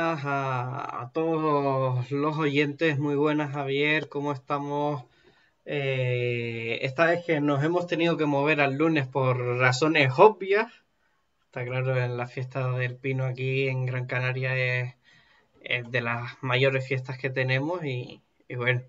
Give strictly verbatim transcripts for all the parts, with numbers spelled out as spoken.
buenas a, a todos los oyentes, muy buenas Javier, ¿cómo estamos? Eh, esta vez que nos hemos tenido que mover al lunes por razones obvias, está claro, en la fiesta del Pino aquí en Gran Canaria es, es de las mayores fiestas que tenemos y, y bueno.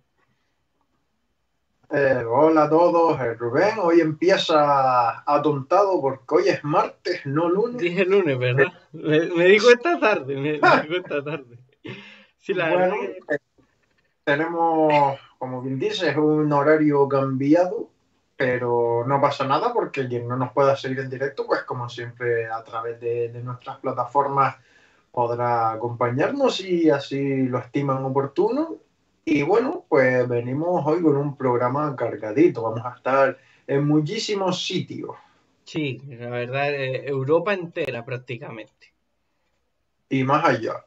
Eh, hola a todos, eh, Rubén. Hoy empieza atontado porque hoy es martes, no lunes. Dije lunes, ¿verdad? Me, me di cuenta tarde, me, me di cuenta tarde. Sí, la verdad Bueno, que... eh, tenemos, como bien dices, un horario cambiado, pero no pasa nada porque quien no nos pueda seguir en directo, pues como siempre a través de, de nuestras plataformas podrá acompañarnos y así lo estiman oportuno. Y bueno, pues venimos hoy con un programa cargadito. Vamos a estar en muchísimos sitios Sí, la verdad, eh, Europa entera prácticamente. y más allá.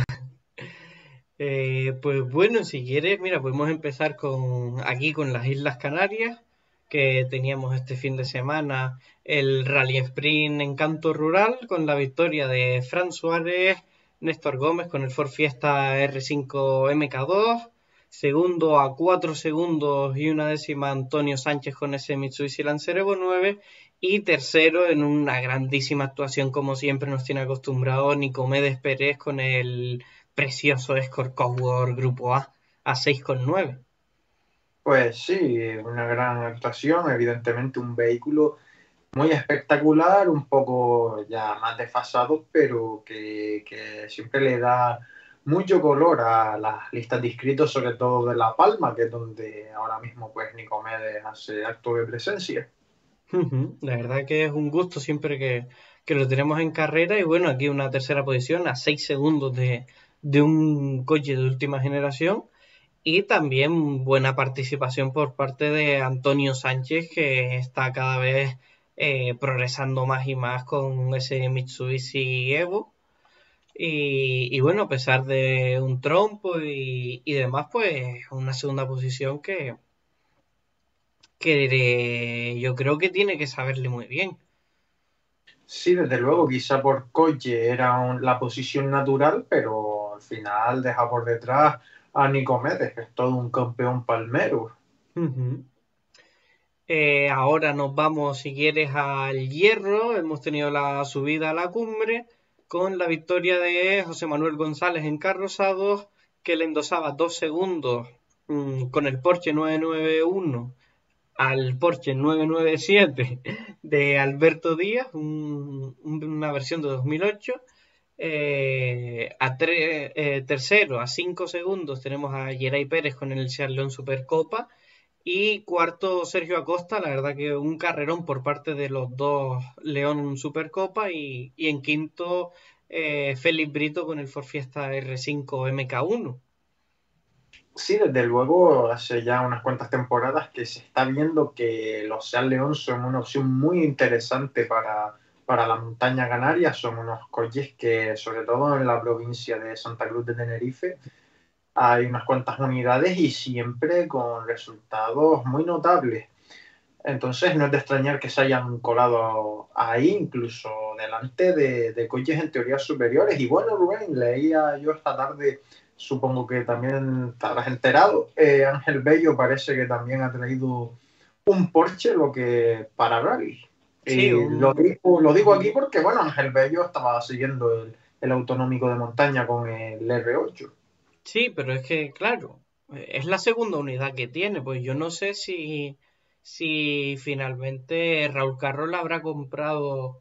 Eh, pues bueno, si quieres, mira, podemos empezar con aquí con las Islas Canarias, que teníamos este fin de semana el Rally Sprint Encanto Rural con la victoria de Fran Suárez, Néstor Gómez con el Ford Fiesta R cinco M K dos, segundo a cuatro segundos y una décima Antonio Sánchez con ese Mitsubishi Lancer Evo nueve y tercero en una grandísima actuación como siempre nos tiene acostumbrado Nicomedes Pérez con el precioso Escort Cowboy Grupo A a seis coma nueve. Pues sí, una gran actuación, evidentemente un vehículo muy espectacular, un poco ya más desfasado, pero que, que siempre le da mucho color a las listas de inscritos, sobre todo de La Palma, que es donde ahora mismo pues Nicomedes hace acto de presencia. La verdad que es un gusto siempre que, que lo tenemos en carrera y bueno, aquí una tercera posición a seis segundos de, de un coche de última generación y también buena participación por parte de Antonio Sánchez que está cada vez eh, progresando más y más con ese Mitsubishi Evo. Y, y bueno, a pesar de un trompo y, y demás, pues una segunda posición que, que yo creo que tiene que saberle muy bien. Sí, desde luego, quizá por coche era un- la posición natural, pero al final deja por detrás a Nicomedes, que es todo un campeón palmero. Ujú. Eh, ahora nos vamos, si quieres, al Hierro. Hemos tenido la subida a la cumbre con la victoria de José Manuel González en Carrozados, que le endosaba dos segundos mm, con el Porsche novecientos noventa y uno al Porsche novecientos noventa y siete de Alberto Díaz, un- una versión de dos mil ocho. Eh, a tre- eh, tercero, a cinco segundos, tenemos a Geray Pérez con el Seat León Supercopa. Y cuarto, Sergio Acosta, la verdad que un carrerón por parte de los dos León Supercopa. Y, y en quinto, eh, Félix Brito con el Ford Fiesta R cinco M K uno. Sí, desde luego, hace ya unas cuantas temporadas que se está viendo que los Seat León son una opción muy interesante para, para la montaña canaria. Son unos coches que, sobre todo en la provincia de Santa Cruz de Tenerife, hay unas cuantas unidades y siempre con resultados muy notables. Entonces no es de extrañar que se hayan colado ahí, incluso delante de, de coches en teoría superiores. Y bueno, Rubén, leía yo esta tarde, supongo que también te habrás enterado, eh, Ángel Bello parece que también ha traído un Porsche, lo que para rally. Sí, Y lo un... digo, lo digo aquí Ujú. porque, bueno, Ángel Bello estaba siguiendo el, el autonómico de montaña con el R ocho. Sí, pero es que, claro, es la segunda unidad que tiene. Pues yo no sé si, si finalmente Raúl Carroll habrá comprado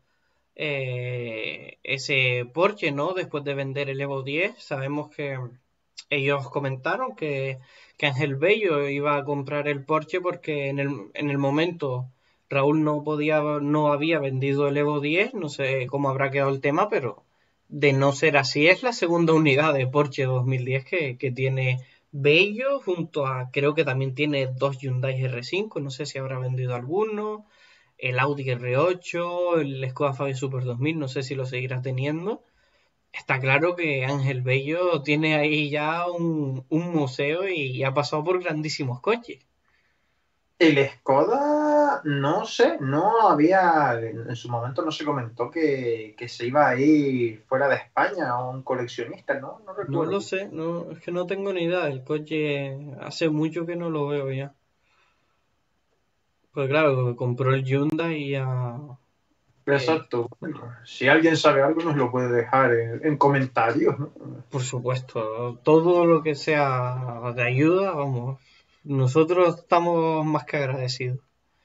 eh, ese Porsche, ¿no? Después de vender el Evo diez. Sabemos que ellos comentaron que, que Ángel Bello iba a comprar el Porsche porque en el, en el momento Raúl no podía, no había vendido el Evo diez. No sé cómo habrá quedado el tema, pero de no ser así, es la segunda unidad de Porsche dos mil diez que, que tiene Bello, junto a, creo que también tiene dos Hyundai R cinco, no sé si habrá vendido alguno, el Audi R ocho, el Skoda Fabia Super dos mil, no sé si lo seguirá teniendo. Está claro que Ángel Bello tiene ahí ya un, un museo y ha pasado por grandísimos coches. El Skoda, no sé, no había, en su momento no se comentó que, que se iba a ir fuera de España a un coleccionista, ¿no? No No lo recuerdo. sé, no, es que no tengo ni idea. El coche hace mucho que no lo veo ya. Pues claro, compró el Hyundai y ya. eh, Exacto. Bueno, si alguien sabe algo nos lo puede dejar en, en comentarios, ¿no? por supuesto, todo lo que sea de ayuda, vamos. Nosotros estamos más que agradecidos.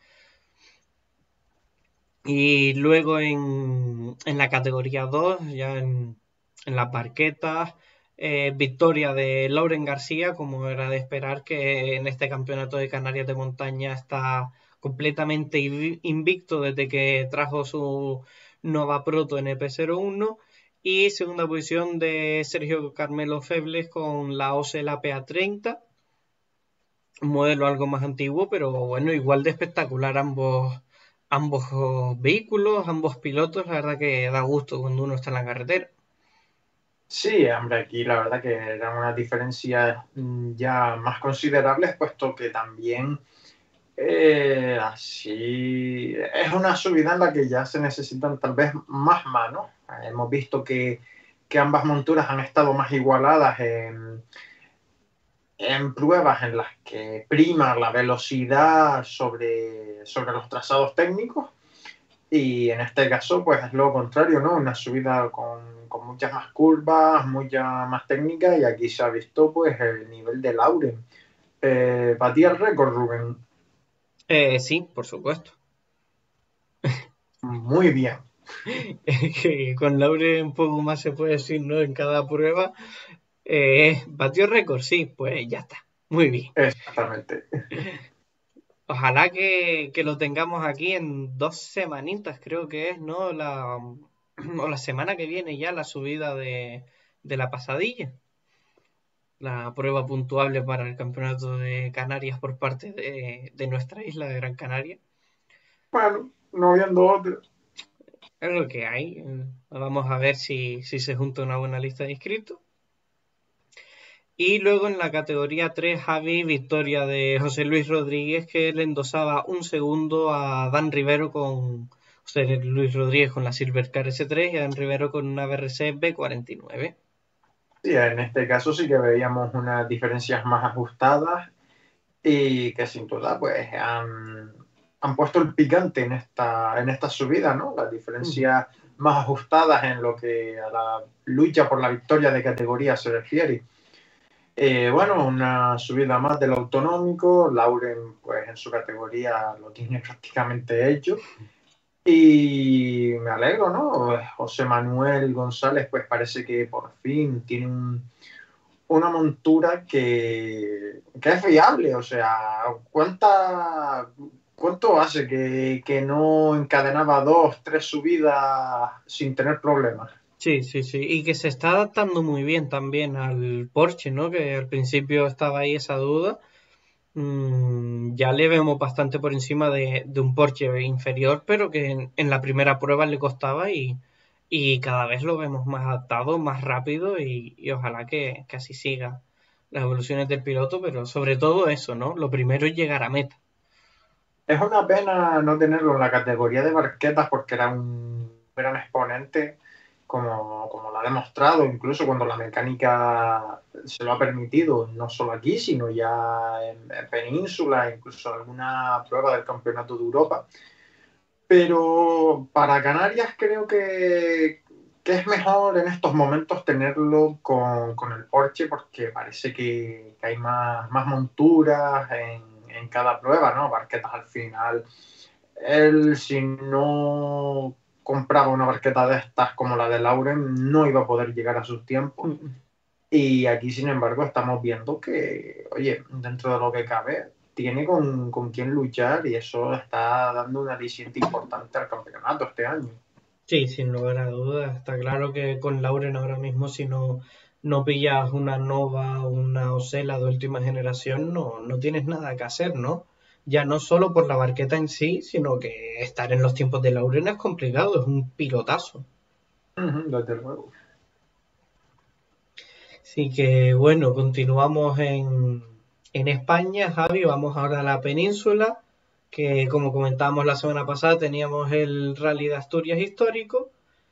Y luego en, en la categoría dos ya en, en las barquetas, eh, victoria de Lauren García, como era de esperar, que en este campeonato de Canarias de montaña está completamente invi- invicto desde que trajo su Nova Proto N P cero uno. Y segunda posición de Sergio Carmelo Febles con la O C L A P A treinta, un modelo algo más antiguo, pero bueno, igual de espectacular ambos, ambos vehículos, ambos pilotos, la verdad que da gusto cuando uno está en la carretera. Sí, hombre, aquí la verdad que eran unas diferencias mm, ya más considerables, puesto que también eh, así es una subida en la que ya se necesitan tal vez más manos. Eh, Hemos visto que, que ambas monturas han estado más igualadas en, en pruebas en las que prima la velocidad sobre, sobre los trazados técnicos. Y en este caso, pues es lo contrario, ¿no? Una subida con, con muchas más curvas, mucha más técnica, y aquí se ha visto pues el nivel de Lauren. Eh, batía el récord, Rubén. Eh, sí, por supuesto. Muy bien, Que con Laure un poco más se puede decir, ¿no? En cada prueba. Eh, ¿batió récord? Sí, pues ya está. Muy bien. exactamente. Ojalá que, que lo tengamos aquí en dos semanitas, creo que es, ¿no? La, o la semana que viene ya la subida de, de la pasadilla. La prueba puntuable para el campeonato de Canarias por parte de, de nuestra isla de Gran Canaria. Bueno, no viendo otro. Es lo que hay. eh, Vamos a ver si, si se junta una buena lista de inscritos. Y luego en la categoría tres, Javi, victoria de José Luis Rodríguez, que le endosaba un segundo a Dan Rivero con José Luis Rodríguez con la Silvercar S tres y a Dan Rivero con una B R C B cuarenta y nueve. Sí, en este caso sí que veíamos unas diferencias más ajustadas y que sin duda pues han, han puesto el picante en esta, en esta subida, ¿no? Las Ujú. diferencias más ajustadas en lo que a la lucha por la victoria de categoría se refiere. Eh, bueno, una subida más del autonómico, Lauren pues en su categoría lo tiene prácticamente hecho y me alegro, ¿no? José Manuel González pues parece que por fin tiene un, una montura que, que es fiable, o sea, ¿cuánta, ¿cuánto hace que, que no encadenaba dos, tres subidas sin tener problemas? Sí, sí, sí. Y que se está adaptando muy bien también al Porsche, ¿no? Que al principio estaba ahí esa duda. Mm, ya le vemos bastante por encima de, de un Porsche inferior, pero que en, en la primera prueba le costaba y, y cada vez lo vemos más adaptado, más rápido y, y ojalá que, que así siga las evoluciones del piloto, pero sobre todo eso, ¿no? Lo primero es llegar a meta. Es una pena no tenerlo en la categoría de barquetas porque era un gran exponente, como, como lo ha demostrado, incluso cuando la mecánica se lo ha permitido, no solo aquí, sino ya en, en Península, incluso alguna prueba del Campeonato de Europa. Pero para Canarias creo que, que es mejor en estos momentos tenerlo con, con el Porsche porque parece que, que hay más, más monturas en, en cada prueba, ¿no? Barquetas al final. Él, si no compraba una barqueta de estas como la de Lauren, no iba a poder llegar a sus tiempos. Y aquí, sin embargo, estamos viendo que, oye, dentro de lo que cabe, tiene con, con quién luchar y eso está dando un aliciente importante al campeonato este año. Sí, sin lugar a dudas. Está claro que con Lauren ahora mismo, si no, no pillas una Nova o una Osela de última generación, no, no tienes nada que hacer, ¿no? Ya no solo por la barqueta en sí, sino que estar en los tiempos de Lauren es complicado, es un pilotazo. Ujú, desde luego. Así que bueno, continuamos en, en España, Javi, vamos ahora a la península. que como comentábamos la semana pasada teníamos el Rally de Asturias histórico,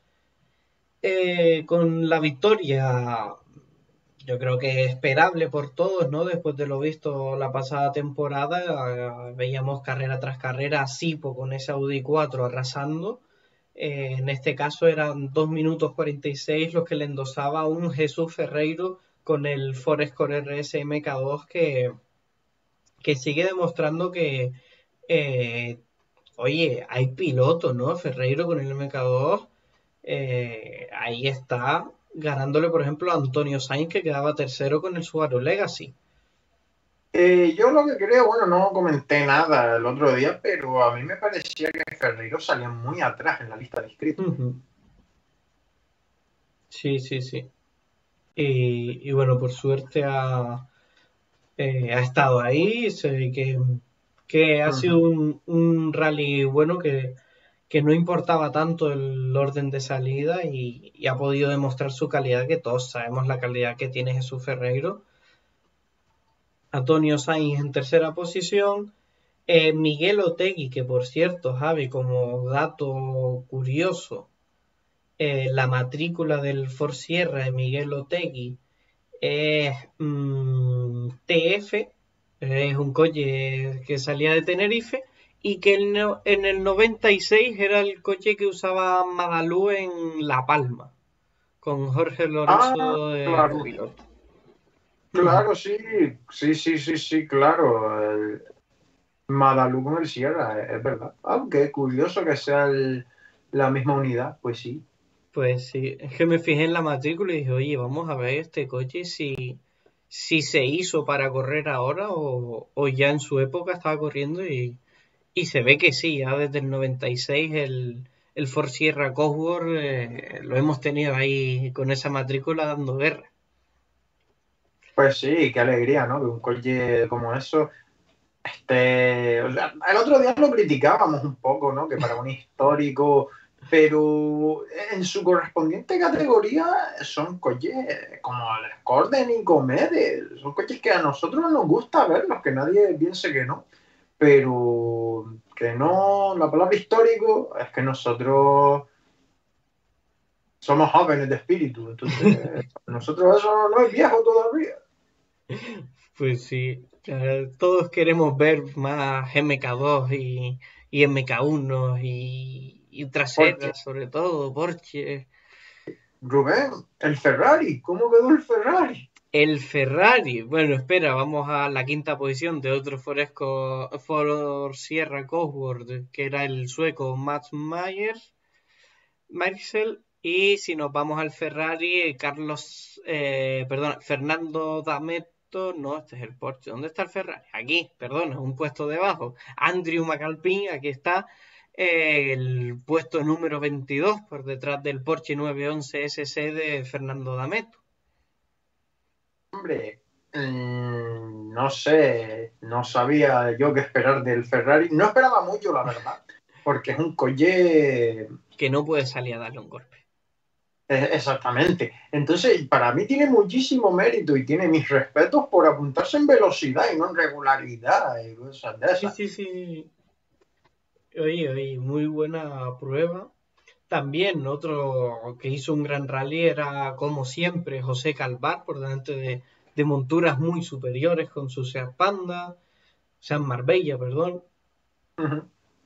eh, con la victoria yo creo que esperable por todos, ¿no? Después de lo visto la pasada temporada, eh, veíamos carrera tras carrera a Sipo con ese Audi cuatro arrasando. Eh, en este caso eran dos minutos cuarenta y seis los que le endosaba un Jesús Ferreiro con el Forescore R S M K dos que, que sigue demostrando que, eh, oye, hay piloto, ¿no? Ferreiro con el M K dos, eh, ahí está, ganándole, por ejemplo, a Antonio Sainz, que quedaba tercero con el Subaru Legacy. Eh, yo lo que creo, bueno, no comenté nada el otro día, pero a mí me parecía que Ferreiro salía muy atrás en la lista de inscritos. Uh-huh. Sí, sí, sí. Y, y bueno, por suerte ha, eh, ha estado ahí, se ve que, que ha sido Uh-huh. un, un rally bueno que, que no importaba tanto el orden de salida y, y ha podido demostrar su calidad, que todos sabemos la calidad que tiene Jesús Ferreiro. Antonio Sainz en tercera posición. Eh, Miguel Otegui, que por cierto, Javi, como dato curioso, eh, la matrícula del Ford Sierra de Miguel Otegui es mm, T F, es un coche que salía de Tenerife y que en, no- en el noventa y seis era el coche que usaba Madalú en La Palma, con Jorge Ah, Lorenzo de claro, copiloto. Ujú. claro, sí, sí, sí, sí, sí, claro. El Madalú con el Sierra, es verdad. Aunque curioso que sea el- la misma unidad, pues sí. Pues sí, es que me fijé en la matrícula y dije, oye, vamos a ver este coche si, si se hizo para correr ahora o, o ya en su época estaba corriendo y, y se ve que sí, ya desde el noventa y seis el, el Ford Sierra Cosworth eh, lo hemos tenido ahí con esa matrícula dando guerra. Pues sí, qué alegría, ¿no? Que un coche como eso. Este, o sea, el otro día lo criticábamos un poco, ¿no? Que para un histórico, pero en su correspondiente categoría son coches como el Scorden y Comede, son coches que a nosotros nos gusta verlos, que nadie piense que no, pero que no, la palabra histórico es que nosotros somos jóvenes de espíritu, entonces nosotros eso no es viejo todavía. Pues sí, eh, todos queremos ver más M K dos y, y M K uno y, y Porque, traseras, sobre todo, Porsche. Rubén, el Ferrari, ¿cómo quedó el Ferrari? El Ferrari, bueno, espera, vamos a la quinta posición de otro Foresco, Ford Sierra Cosworth, que era el sueco Mats Myers, Marcel, y si nos vamos al Ferrari, Carlos, eh, perdona, Fernando D'Ameto, no, este es el Porsche, ¿dónde está el Ferrari? Aquí, perdona, un puesto debajo, Andrew McAlpin, aquí está, eh, el puesto número veintidós, por detrás del Porsche nueve once S C de Fernando D'Ameto. Hombre, mmm, no sé, no sabía yo qué esperar del Ferrari. No esperaba mucho, la verdad, porque es un coche. Que no puede salir a darle un golpe. eh, Exactamente. Entonces, para mí tiene muchísimo mérito y tiene mis respetos por apuntarse en velocidad y no en regularidad y cosas de Sí, esas. sí, sí. Oye, oye, muy buena prueba. También otro que hizo un gran rally era, como siempre, José Calvar, por delante de, de monturas muy superiores con su Seat Panda, Seat Marbella, perdón. Ujú.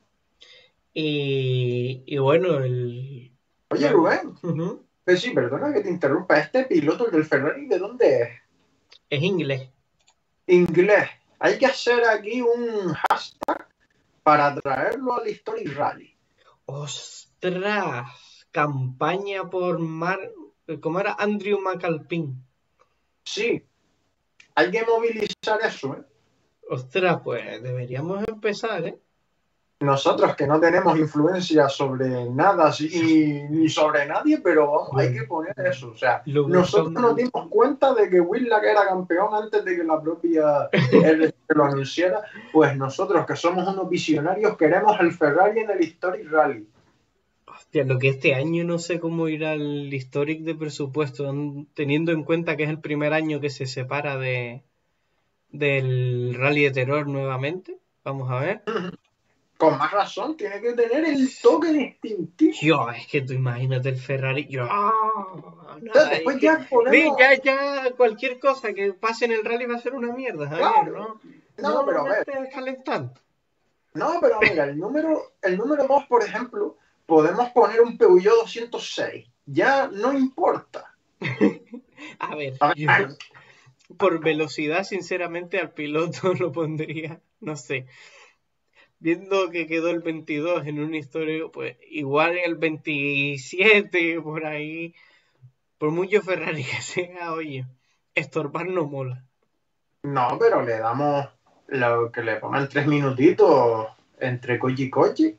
Y, y bueno, el... Oye, la- Rubén, Ujú. eh, sí, perdona que te interrumpa. Este piloto el del Ferrari, ¿de dónde es? Es inglés. Inglés. Hay que hacer aquí un hashtag para traerlo al History Rally. ¡Ostras! Campaña por Mar... ¿Cómo era? Andrew McAlpin. Sí, hay que movilizar eso, ¿eh? Ostras, pues deberíamos empezar, ¿eh? Nosotros que no tenemos influencia sobre nada y ni sobre nadie, pero vamos, hay que Bueno, poner eso. O sea, lo nosotros buscamos. nos dimos cuenta de que Whitlock era campeón antes de que la propia R C lo anunciara. Pues nosotros, que somos unos visionarios, queremos el Ferrari en el Historic Rally. Hostia, lo que este año no sé cómo irá el historic de presupuesto, n- teniendo en cuenta que es el primer año que se separa de del Rally de Terror nuevamente. Vamos a ver. con más razón, tiene que tener el toque distintivo. Yo, es que tú imagínate el Ferrari. Yo, ah, nada, Entonces, es después que, ya ve, podemos, ya, ya, cualquier cosa que pase en el rally va a ser una mierda, Javier, claro, ¿no? no, No pero a me ver, estés calentando. no, pero mira, el número, el número dos, por ejemplo, podemos poner un Peugeot doscientos seis, ya no importa. A ver, A yo ver, por velocidad, sinceramente, al piloto lo pondría, no sé. Viendo que quedó el veintidós en un histórico, pues igual el veintisiete por ahí, por mucho Ferrari que sea, oye, estorbar no mola. no, pero le damos lo que le pongan tres minutitos entre coche y coche.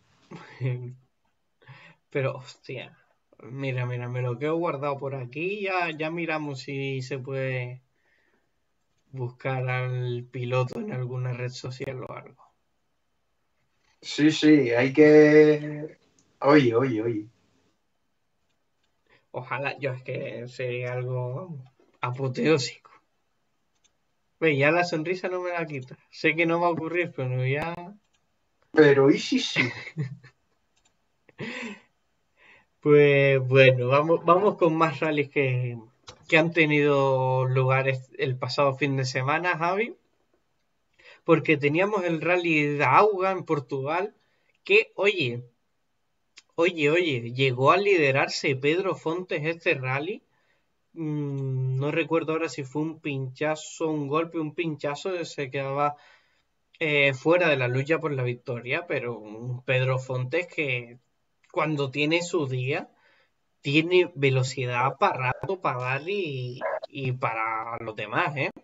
Pero hostia, mira, mira, me lo quedo guardado por aquí, ya, ya miramos si se puede buscar al piloto en alguna red social o algo. Sí, sí, hay que... Oye, oye, oye. Ojalá, yo es que sería algo vamos, apoteósico. Ve, ya la sonrisa no me la quita. Sé que no va a ocurrir, pero ya. Pero ¿y si sí? Pues bueno, vamos, vamos con más rallies que, que han tenido lugares el pasado fin de semana, Javi. Porque teníamos el rally de Auga en Portugal, que, oye, oye, oye, llegó a liderarse Pedro Fontes este rally. Mm, no recuerdo ahora si fue un pinchazo, un golpe, un pinchazo, se quedaba eh, fuera de la lucha por la victoria, pero un Pedro Fontes que cuando tiene su día, tiene velocidad para rato, para dar y, y para los demás, ¿eh?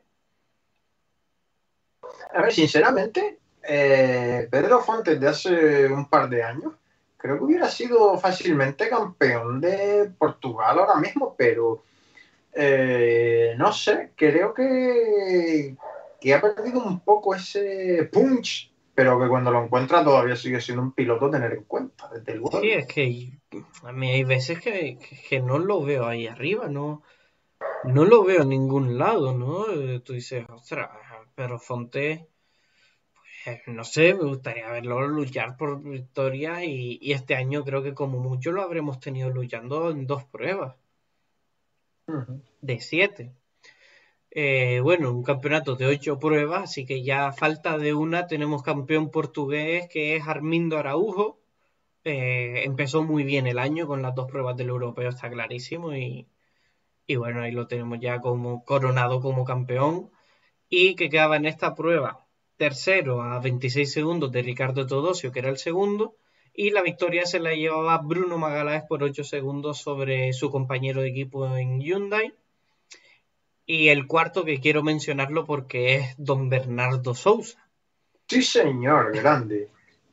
A ver, sinceramente, eh, Pedro Fontes de hace un par de años, creo que hubiera sido fácilmente campeón de Portugal ahora mismo, pero eh, no sé, creo que, que ha perdido un poco ese punch, pero que cuando lo encuentra todavía sigue siendo un piloto a tener en cuenta, desde Sí, luego. es que a mí hay veces que, que no lo veo ahí arriba, no, no lo veo en ningún lado, ¿no? Eh, Tú dices, ostras, pero Fontes, eh, no sé, me gustaría verlo luchar por victorias y, y este año creo que como mucho lo habremos tenido luchando en dos pruebas Uh -huh. de siete. Eh, bueno, un campeonato de ocho pruebas, así que ya a falta de una tenemos campeón portugués que es Armindo Araújo. Eh, empezó muy bien el año con las dos pruebas del europeo, está clarísimo, y, y bueno, ahí lo tenemos ya como coronado como campeón y que quedaba en esta prueba tercero a veintiséis segundos de Ricardo Todosio, que era el segundo, y la victoria se la llevaba Bruno Magaláes por ocho segundos sobre su compañero de equipo en Hyundai. Y el cuarto que quiero mencionarlo porque es don Bernardo Sousa. Sí, señor, grande.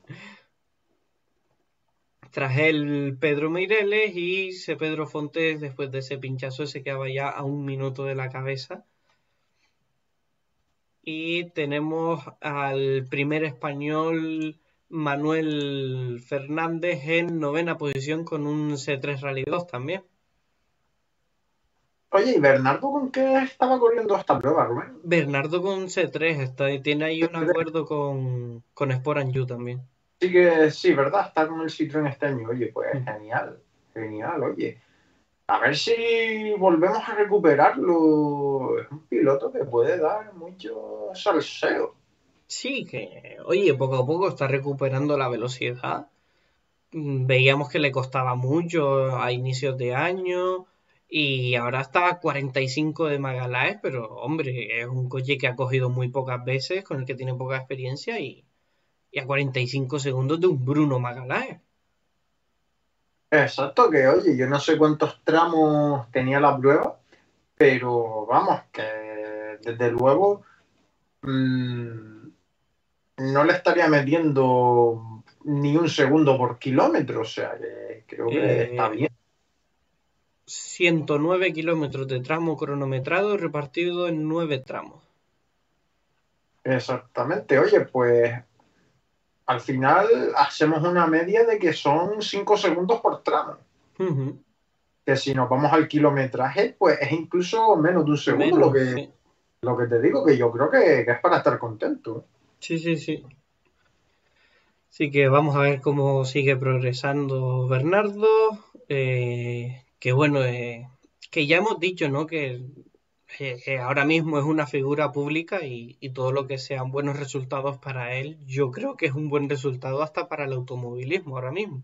Tras él Pedro Meireles y ese Pedro Fontes, después de ese pinchazo, se quedaba ya a un minuto de la cabeza. Y tenemos al primer español Manuel Fernández en novena posición con un C tres Rally dos también. Oye, ¿y Bernardo con qué estaba corriendo esta prueba, Rubén? Bernardo con C tres, está, tiene ahí un acuerdo con, con Sport and You también. Sí que sí, ¿verdad? Está con el Citroën este año. Oye, pues genial, genial, oye. A ver si volvemos a recuperarlo. Es un piloto que puede dar mucho salseo. Sí, que oye, poco a poco está recuperando la velocidad. Mm, Veíamos que le costaba mucho a inicios de año y ahora está a cuarenta y cinco de Magaláes, pero hombre, es un coche que ha cogido muy pocas veces, con el que tiene poca experiencia y, y a cuarenta y cinco segundos de un Bruno Magaláes. Exacto, que oye, yo no sé cuántos tramos tenía la prueba, pero vamos, que desde luego mmm, no le estaría metiendo ni un segundo por kilómetro, o sea, que creo que está Eh, bien. ciento nueve kilómetros de tramo cronometrado repartido en nueve tramos. Exactamente, oye, pues al final hacemos una media de que son cinco segundos por tramo. Ujú. Que si nos vamos al kilometraje, pues es incluso menos de un segundo lo Menos, que, sí. lo que te digo, que yo creo que, que es para estar contento. Sí, sí, sí. Así que vamos a ver cómo sigue progresando Bernardo. eh, que bueno, eh, que ya hemos dicho, ¿no? Que eh, eh, ahora mismo es una figura pública y, y todo lo que sean buenos resultados para él, yo creo que es un buen resultado hasta para el automovilismo ahora mismo.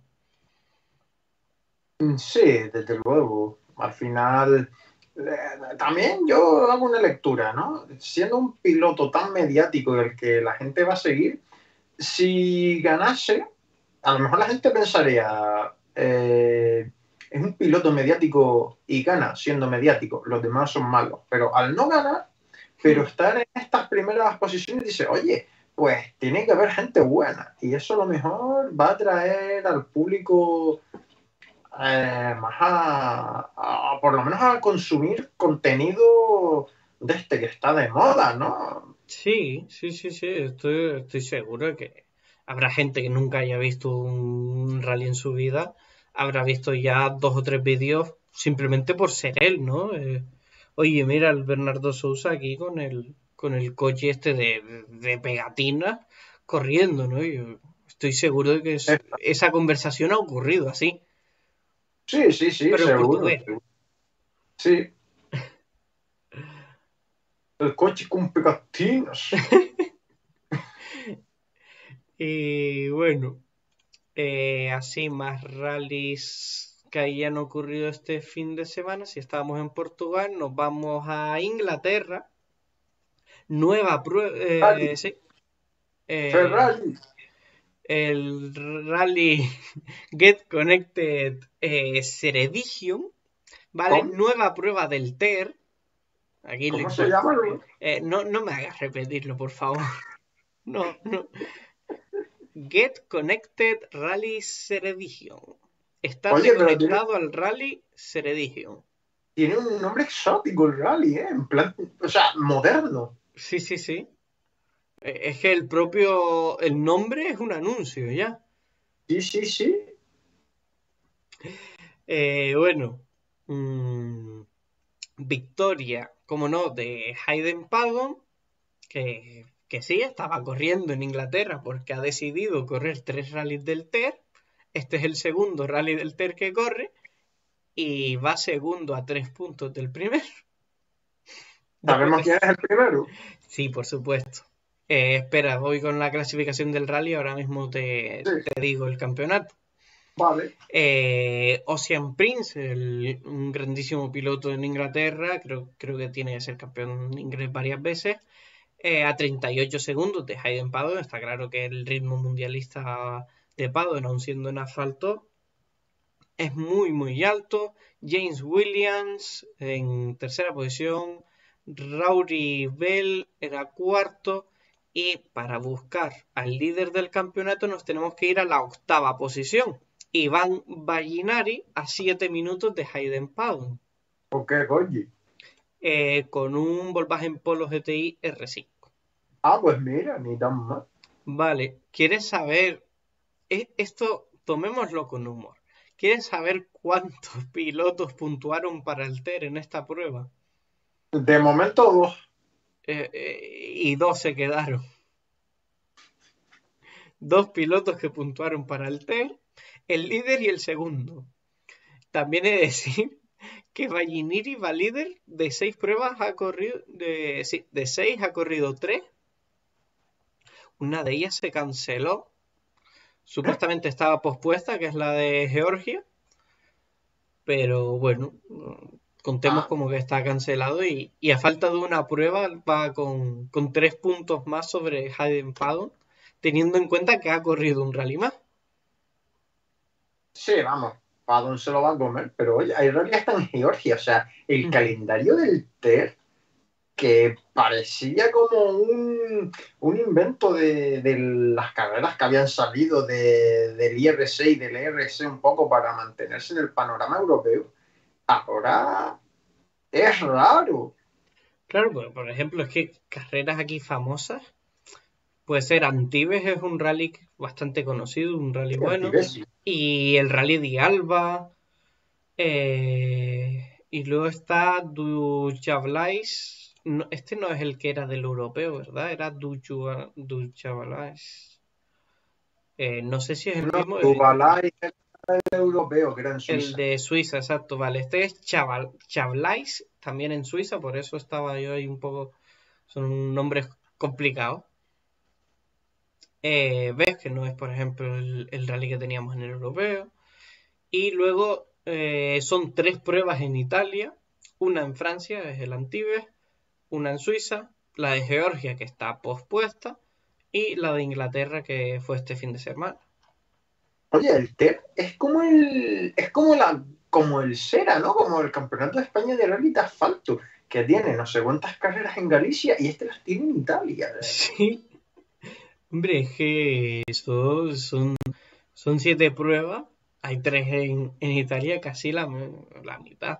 Mm, Sí, desde luego. Al final, eh, también yo hago una lectura, ¿no? Siendo un piloto tan mediático del que la gente va a seguir, si ganase, a lo mejor la gente pensaría, eh, es un piloto mediático y gana siendo mediático, los demás son malos. Pero al no ganar, pero estar en estas primeras posiciones, dice, oye, pues tiene que haber gente buena. Y eso a lo mejor va a atraer al público eh, más a, a, por lo menos a consumir contenido de este que está de moda, ¿no? Sí, sí, sí, sí, estoy, estoy seguro que habrá gente que nunca haya visto un rally en su vida, habrá visto ya dos o tres vídeos simplemente por ser él, ¿no? Eh, oye, mira el Bernardo Sousa aquí con el, con el coche este de, de pegatinas corriendo, ¿no? Yo estoy seguro de que es- esa conversación ha ocurrido así, Sí, sí, sí, pero en seguro. portugués. Sí, el coche con pegatinas. Y bueno. Eh, así más rallies que hayan ocurrido este fin de semana. Si estábamos en Portugal, nos vamos a Inglaterra. Nueva prueba. Ferrari, Eh, sí, eh, Ferrari. el rally Get Connected eh, Ceredigion. ¿Vale? ¿Cómo? Nueva prueba del T E R. Aquí lo ¿Cómo se importante. llama? Eh, no, no me hagas repetirlo, por favor. No, no. Get Connected Rally Ceredigion. Estate Oye, pero tiene, conectado al Rally Ceredigion. tiene un nombre exótico el rally, ¿eh? En plan, o sea, moderno. Sí, sí, sí. Eh, Es que el propio, el nombre es un anuncio ya. Sí, sí, sí. Eh, bueno, mm, victoria, como no, de Hayden Paddon, que, que sí, estaba corriendo en Inglaterra porque ha decidido correr tres rallies del T E R. Este es el segundo rally del T E R que corre y va segundo a tres puntos del primero. Después ¿Sabemos de... quién es el primero? Sí, por supuesto. Eh, espera, voy con la clasificación del rally, ahora mismo te, Sí, te digo el campeonato. vale. Eh, Ocean Prince, el- un grandísimo piloto en Inglaterra, creo, creo que tiene que ser campeón inglés varias veces, eh, a treinta y ocho segundos de Hayden Paddon. Está claro que el ritmo mundialista de Paddon, aun siendo en asfalto, es muy, muy alto. James Williams en tercera posición, Rory Bell era cuarto. Y para buscar al líder del campeonato nos tenemos que ir a la octava posición. Iván Ballinari a siete minutos de Hayden Paddon, ¿Por qué, oye? eh, con un Volkswagen Polo G T I R cinco. Ah, pues mira, ni tan mal. Vale, ¿quieres saber? e- Esto tomémoslo con humor. ¿Quieres saber cuántos pilotos puntuaron para el T E R en esta prueba? De momento, dos. Eh, eh, y dos se quedaron. Dos pilotos que puntuaron para el T E R, el líder y el segundo. También he de decir que Balliniri va líder de seis pruebas, ha corrido, de, sí, de seis ha corrido tres. Una de ellas se canceló. Supuestamente estaba pospuesta, que es la de Georgia. Pero bueno, contemos Ah, como que está cancelado y, y a falta de una prueba va con, con tres puntos más sobre Hayden Paddon, teniendo en cuenta que ha corrido un rally más. sí, vamos. ¿Para dónde se lo va a comer? Pero oye, hay rally hasta en Georgia. O sea, el Mm. calendario del T E R, que parecía como un, un invento de, de las carreras que habían salido de, del I R C y del E R C un poco para mantenerse en el panorama europeo. Ahora es raro. Claro, pues, por ejemplo, es que carreras aquí famosas, puede ser Antibes, es un rally bastante conocido, un rally El bueno, Tibet sí. y el rally de Alba, eh, y luego está Duchablais. No, este no es el que era del europeo, ¿verdad? Era Duchablais. Eh, no sé si es el No, mismo, el, Duvalay era el europeo, que era en el Suiza. de Suiza, exacto, vale. Este es Chaval, Chablais, también en Suiza, por eso estaba yo ahí un poco. Son nombres complicados. Eh, ves que no es, por ejemplo, el, el rally que teníamos en el europeo. Y luego eh, son tres pruebas en Italia, una en Francia, es el Antibes, una en Suiza, la de Georgia que está pospuesta y la de Inglaterra que fue este fin de semana. Oye, el T E R es como el, es como la, como el SERA, ¿no? Como el Campeonato de España de Rally de Asfalto, que tiene no sé cuántas carreras en Galicia y este las tiene en Italia. Sí, hombre, es que eso son, son siete pruebas, hay tres en, en Italia, casi la, la mitad.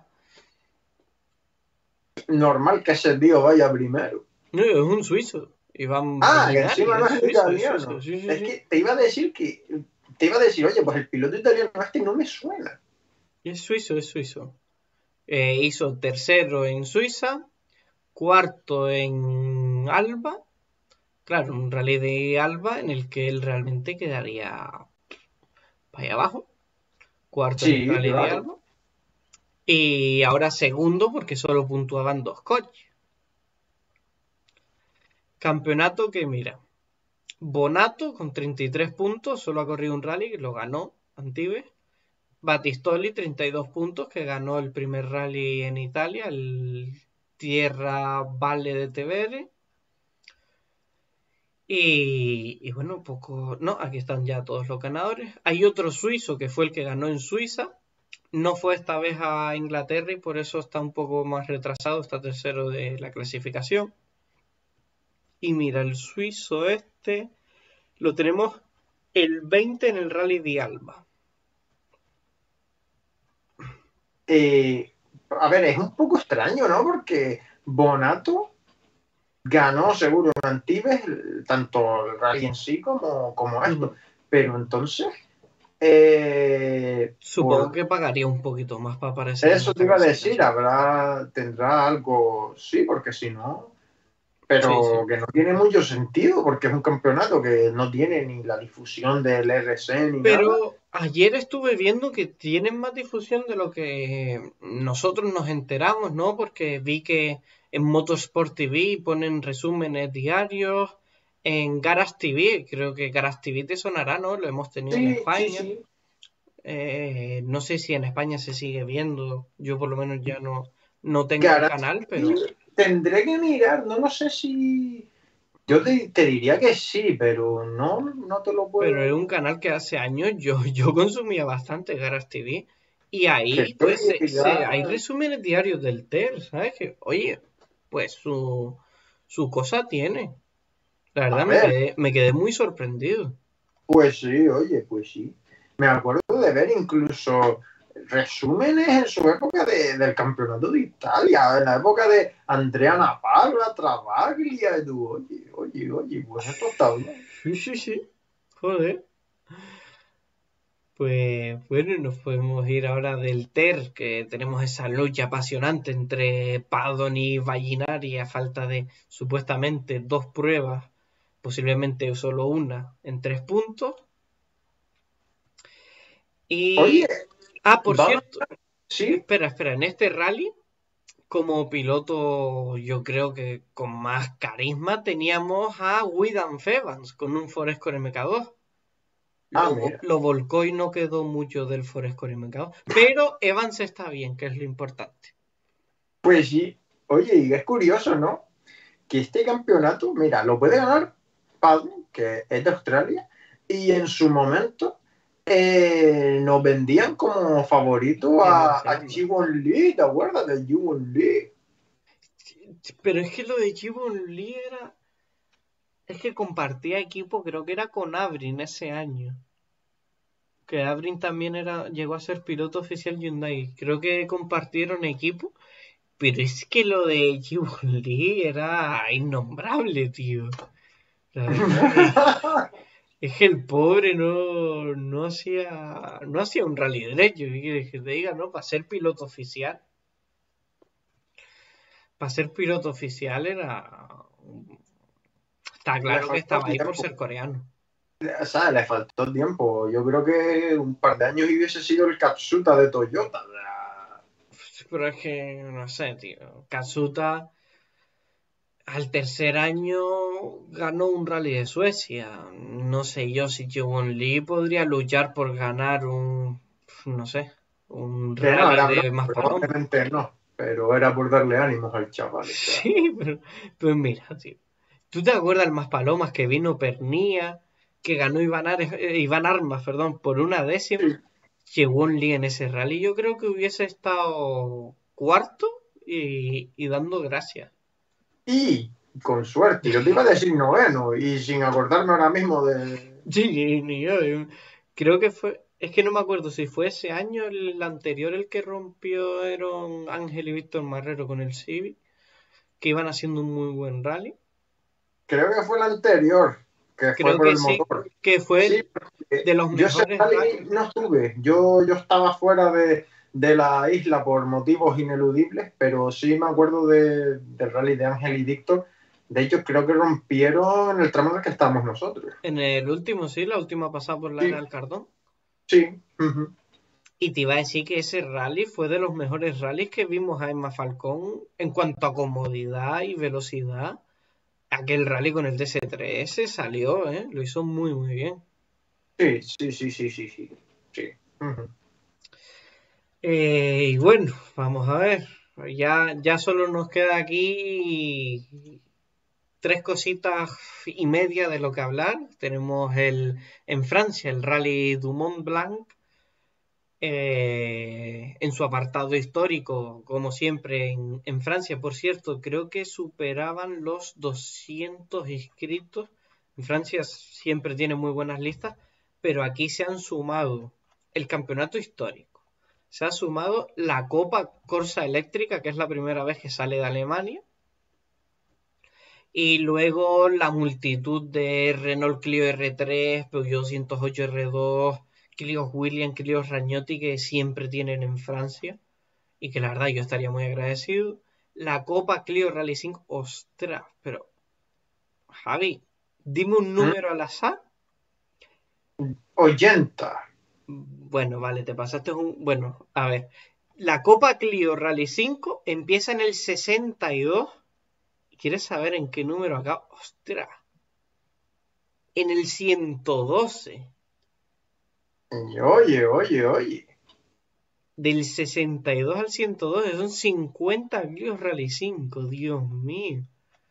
Normal que ese tío vaya primero. No, es un suizo, Iván Ah, que Vallinari, encima no es es suizo, es suizo, italiano. sí, sí, Es sí. que te iba a decir que, te iba a decir, oye, pues el piloto italiano este no me suena. Es suizo, es suizo. Eh, hizo tercero en Suiza, cuarto en Alba, claro, un rally de Alba en el que él realmente quedaría para allá abajo, cuarto en el Sí, rally de claro. Alba, y ahora segundo porque solo puntuaban dos coches. Campeonato que mira, Bonato con treinta y tres puntos, solo ha corrido un rally, que lo ganó Antibes. Battistoli treinta y dos puntos, que ganó el primer rally en Italia, el Tierra Valle de Tevere. Y, y bueno, poco. No, aquí están ya todos los ganadores. Hay otro suizo que fue el que ganó en Suiza. No fue esta vez a Inglaterra y por eso está un poco más retrasado. Está tercero de la clasificación. Y mira, el suizo este lo tenemos el veinte en el Rally de Alba. Eh, a ver, es un poco extraño, ¿no? Porque Bonato ganó seguro en Antibes, tanto el rally en sí como, como esto. Ujú. Pero entonces, eh, Supongo por que pagaría un poquito más para aparecer en eso te esta iba a decir, clasificación. habrá, tendrá algo, sí, porque si no, Sí, pero sí. que no tiene mucho sentido, porque es un campeonato que no tiene ni la difusión del R C ni nada. Pero ayer estuve viendo que tienen más difusión de lo que nosotros nos enteramos, ¿no? Porque vi que en Motorsport T V ponen resúmenes diarios, en Garas T V, creo que Garas T V te sonará, ¿no? Lo hemos tenido en Sí, sí, España. sí. Eh, no sé si en España se sigue viendo, yo por lo menos ya no, no tengo el Garantía, canal, pero, tendré que mirar, no lo sé si... Yo te, te diría que sí, pero no, no te lo pero es un puedo... canal que hace años yo, yo consumía bastante Garas T V. Y Que ahí, pues, oye, se, que se- ya... hay resúmenes diarios del T E R, ¿sabes? Que, oye, pues su, su cosa tiene. La A verdad me ver, quedé, me quedé muy sorprendido. pues sí, oye, pues sí. Me acuerdo de ver incluso resúmenes en su época de, del campeonato de Italia, en la época de Andrea Navarra, Travaglia, y tú, oye, oye, oye, pues esto está bien. Sí, sí, sí. Joder. Pues bueno, nos podemos ir ahora del T E R, que tenemos esa lucha apasionante entre Paddon y Vallinari a falta de supuestamente dos pruebas, posiblemente solo una en tres puntos. Oye, Y, ah, por vamos, cierto, sí, espera, espera, en este rally, como piloto, yo creo que con más carisma teníamos a Wydan Evans con un Forescore M K dos. ah, Lo, mira, lo volcó y no quedó mucho del Forescore M K dos, pero Evans está bien, que es lo importante. pues sí, oye, y es curioso, ¿no? Que este campeonato, mira, lo puede ganar Padden, que es de Australia, y en su momento eh, nos vendían como favorito De Nueva a, a Zelanda. Ji-Won Lee, ¿te acuerdas de Ji-Won Lee? Pero es que lo de Gibbon Lee era. Es que compartía equipo, creo que era con Abrin ese año. Que Abrin también era, llegó a ser piloto oficial Hyundai. Creo que compartieron equipo, pero es que lo de Gibbon Lee era innombrable, tío. La verdad es, es que el pobre no, no hacía no hacía un rally derecho. ¿Qué quieres que te diga, no? Para ser piloto oficial, para ser piloto oficial era. Está Le claro que faltó estaba ahí por tiempo. ser coreano. O sea, le faltó tiempo. Yo creo que un par de años y hubiese sido el Katsuta de Toyota. O sea, Pero es que, no sé, tío. Katsuta al tercer año ganó un rally de Suecia. No sé yo si Jewon Lee podría luchar por ganar un, no sé, un que no, rally era broma, de más palomas. probablemente no. Pero era por darle ánimos al chaval. O sea, Sí, pero, pero mira, tío. ¿Tú te acuerdas el más palomas que vino Pernía, que ganó Iván, Ares- eh, Iván Armas, perdón, por una décima? sí. Jewon Lee en ese rally yo creo que hubiese estado cuarto y, y dando gracias. Y con suerte, yo te iba a decir noveno, y sin acordarme ahora mismo de. Sí, ni ni yo. yo Creo que fue, es que no me acuerdo si fue ese año o el anterior el que rompieron Ángel y Víctor Marrero con el Civic, que iban haciendo un muy buen rally. Creo que fue el anterior, que fue Creo por que el sí, motor. que Sí, fue porque de los yo ese mejores rallies. rally no estuve. Yo, yo estaba fuera de, de la isla por motivos ineludibles, pero sí me acuerdo de, del rally de Ángel y Víctor. De hecho, creo que rompieron en el tramo en el que estábamos nosotros. En el último, sí, la última pasada por la Sí, Real Cardón. sí. Ujú. Y te iba a decir que ese rally fue de los mejores rallies que vimos a Emma Falcón en cuanto a comodidad y velocidad. Aquel rally con el D S tres se salió, ¿eh? Lo hizo muy, muy bien. Sí, sí, sí, sí, sí, sí. Sí. Ujú. Eh, y bueno, vamos a ver. Ya, ya solo nos queda aquí tres cositas y media de lo que hablar. Tenemos el en Francia el Rally du Mont Blanc, eh, en su apartado histórico, como siempre en, en Francia, por cierto, creo que superaban los doscientos inscritos. En Francia siempre tiene muy buenas listas, pero aquí se han sumado el campeonato histórico. Se ha sumado la Copa Corsa Eléctrica, que es la primera vez que sale de Alemania, y luego la multitud de Renault Clio R tres, Peugeot ciento ocho R dos, Clio Williams, Clio Ragnotti que siempre tienen en Francia y que la verdad yo estaría muy agradecido. La Copa Clio Rally cinco, ostras, pero Javi, dime un ¿Mm? número al azar. ochenta. Bueno, vale, te pasaste un... Bueno, a ver. La Copa Clio Rally cinco empieza en el sesenta y dos. ¿Quieres saber en qué número acá? Ostras, en el ciento doce. Y oye, oye, oye. Del sesenta y dos al ciento doce son cincuenta Clio Rally cinco, Dios mío.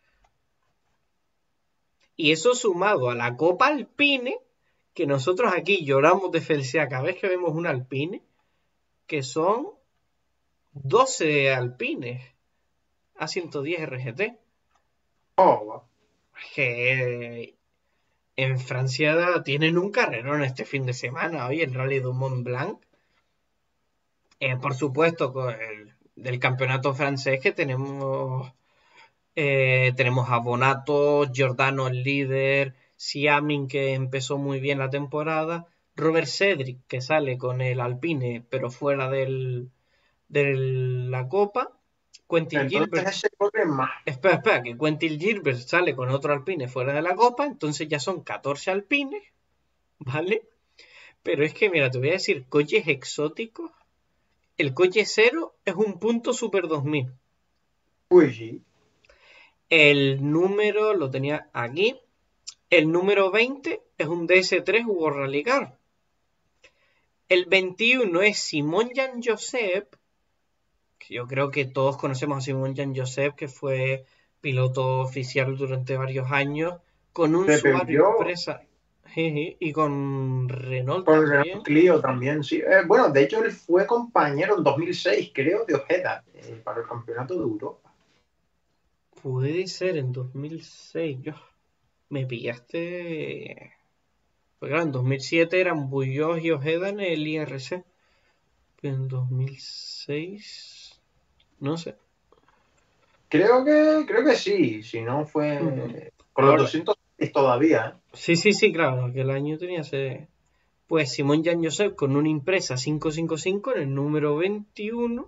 Y eso sumado a la Copa Alpine, que nosotros aquí lloramos de felicidad cada vez que vemos un Alpine, que son doce Alpines A ciento diez R G T. Oh, Que en Francia tienen un carrerón este fin de semana, hoy el Rally du Mont Blanc. Eh, por supuesto, con el, del campeonato francés que tenemos. Eh, tenemos a Bonato, Giordano el líder, Siamin que empezó muy bien la temporada, Robert Cedric que sale con el Alpine pero fuera del, de la Copa, Quentin entonces Gilbert, ese problema. espera, espera, que Quentin Gilbert sale con otro Alpine fuera de la Copa, entonces ya son catorce Alpines, ¿vale? Pero es que mira, te voy a decir, coches exóticos, el coche cero es un punto Super dos mil. Uy, sí. El número lo tenía aquí. El número veinte es un D S tres World Rally Car. El veintiuno es Simon Jan Josep, que yo creo que todos conocemos a Simon Jan Josep, que fue piloto oficial durante varios años, con un Se Subaru perdió Impresa jeje, y con Renault con el Renault también. Clio también, sí. Eh, bueno, de hecho, él fue compañero en dos mil seis, creo, de Ojeda, eh, para el Campeonato de Europa. Puede ser en dos mil seis. Yo, me pillaste. Pues claro, en dos mil siete eran Buyoz y Ojeda en el I R C. Pero en dos mil seis. No sé. Creo que, creo que sí, si no Ujú. fue con los Ahora, doscientos todavía. ¿Eh? sí, sí, sí, claro, aquel año tenía ese. Pues Simón Jan Josep con una impresa quinientos cincuenta y cinco en el número veintiuno.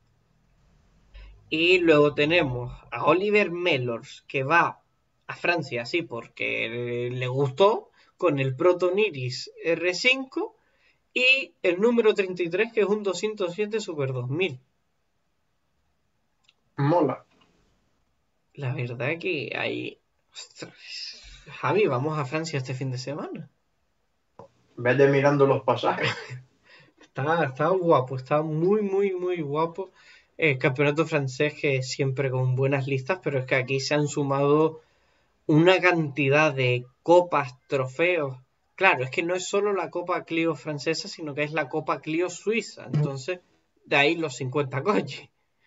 Y luego tenemos a Oliver Mellors, que va a Francia, sí, porque le gustó, con el Proton Iris R cinco y el número treinta y tres, que es un doscientos siete Super dos mil. Mola. La verdad que hay... Ostras. Javi, vamos a Francia este fin de semana. Vete mirando los pasajes. Está, está guapo, está muy, muy, muy guapo. El campeonato francés, que siempre con buenas listas, pero es que aquí se han sumado una cantidad de copas, trofeos. Claro, es que no es solo la Copa Clio francesa, sino que es la Copa Clio suiza. Entonces, de ahí los cincuenta coches.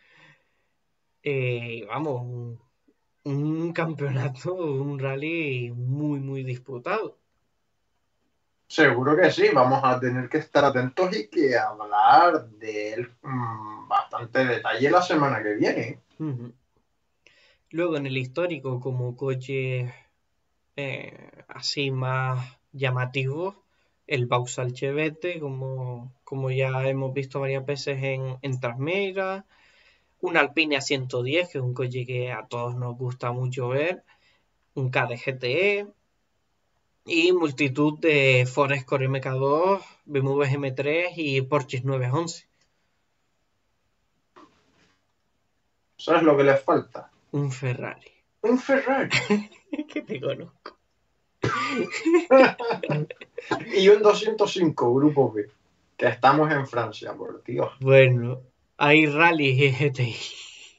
Eh, vamos, un, un campeonato, un rally muy, muy disputado. Seguro que sí, vamos a tener que estar atentos y que hablar de él mmm, bastante detalle la semana que viene. Uh-huh. Luego en el histórico, como coches eh, así más llamativos, el Vauxhall Chevette, como, como ya hemos visto varias veces en, en Trasmeira, un Alpine A ciento diez, que es un coche que a todos nos gusta mucho ver, un K D G T E y multitud de Ford Escort M K dos, B M W M tres y Porsche nueve once. ¿Sabes lo que les falta? Un Ferrari. Un Ferrari. Que te conozco. Y un doscientos cinco Grupo B, que estamos en Francia, por Dios. Bueno, hay rally G T I.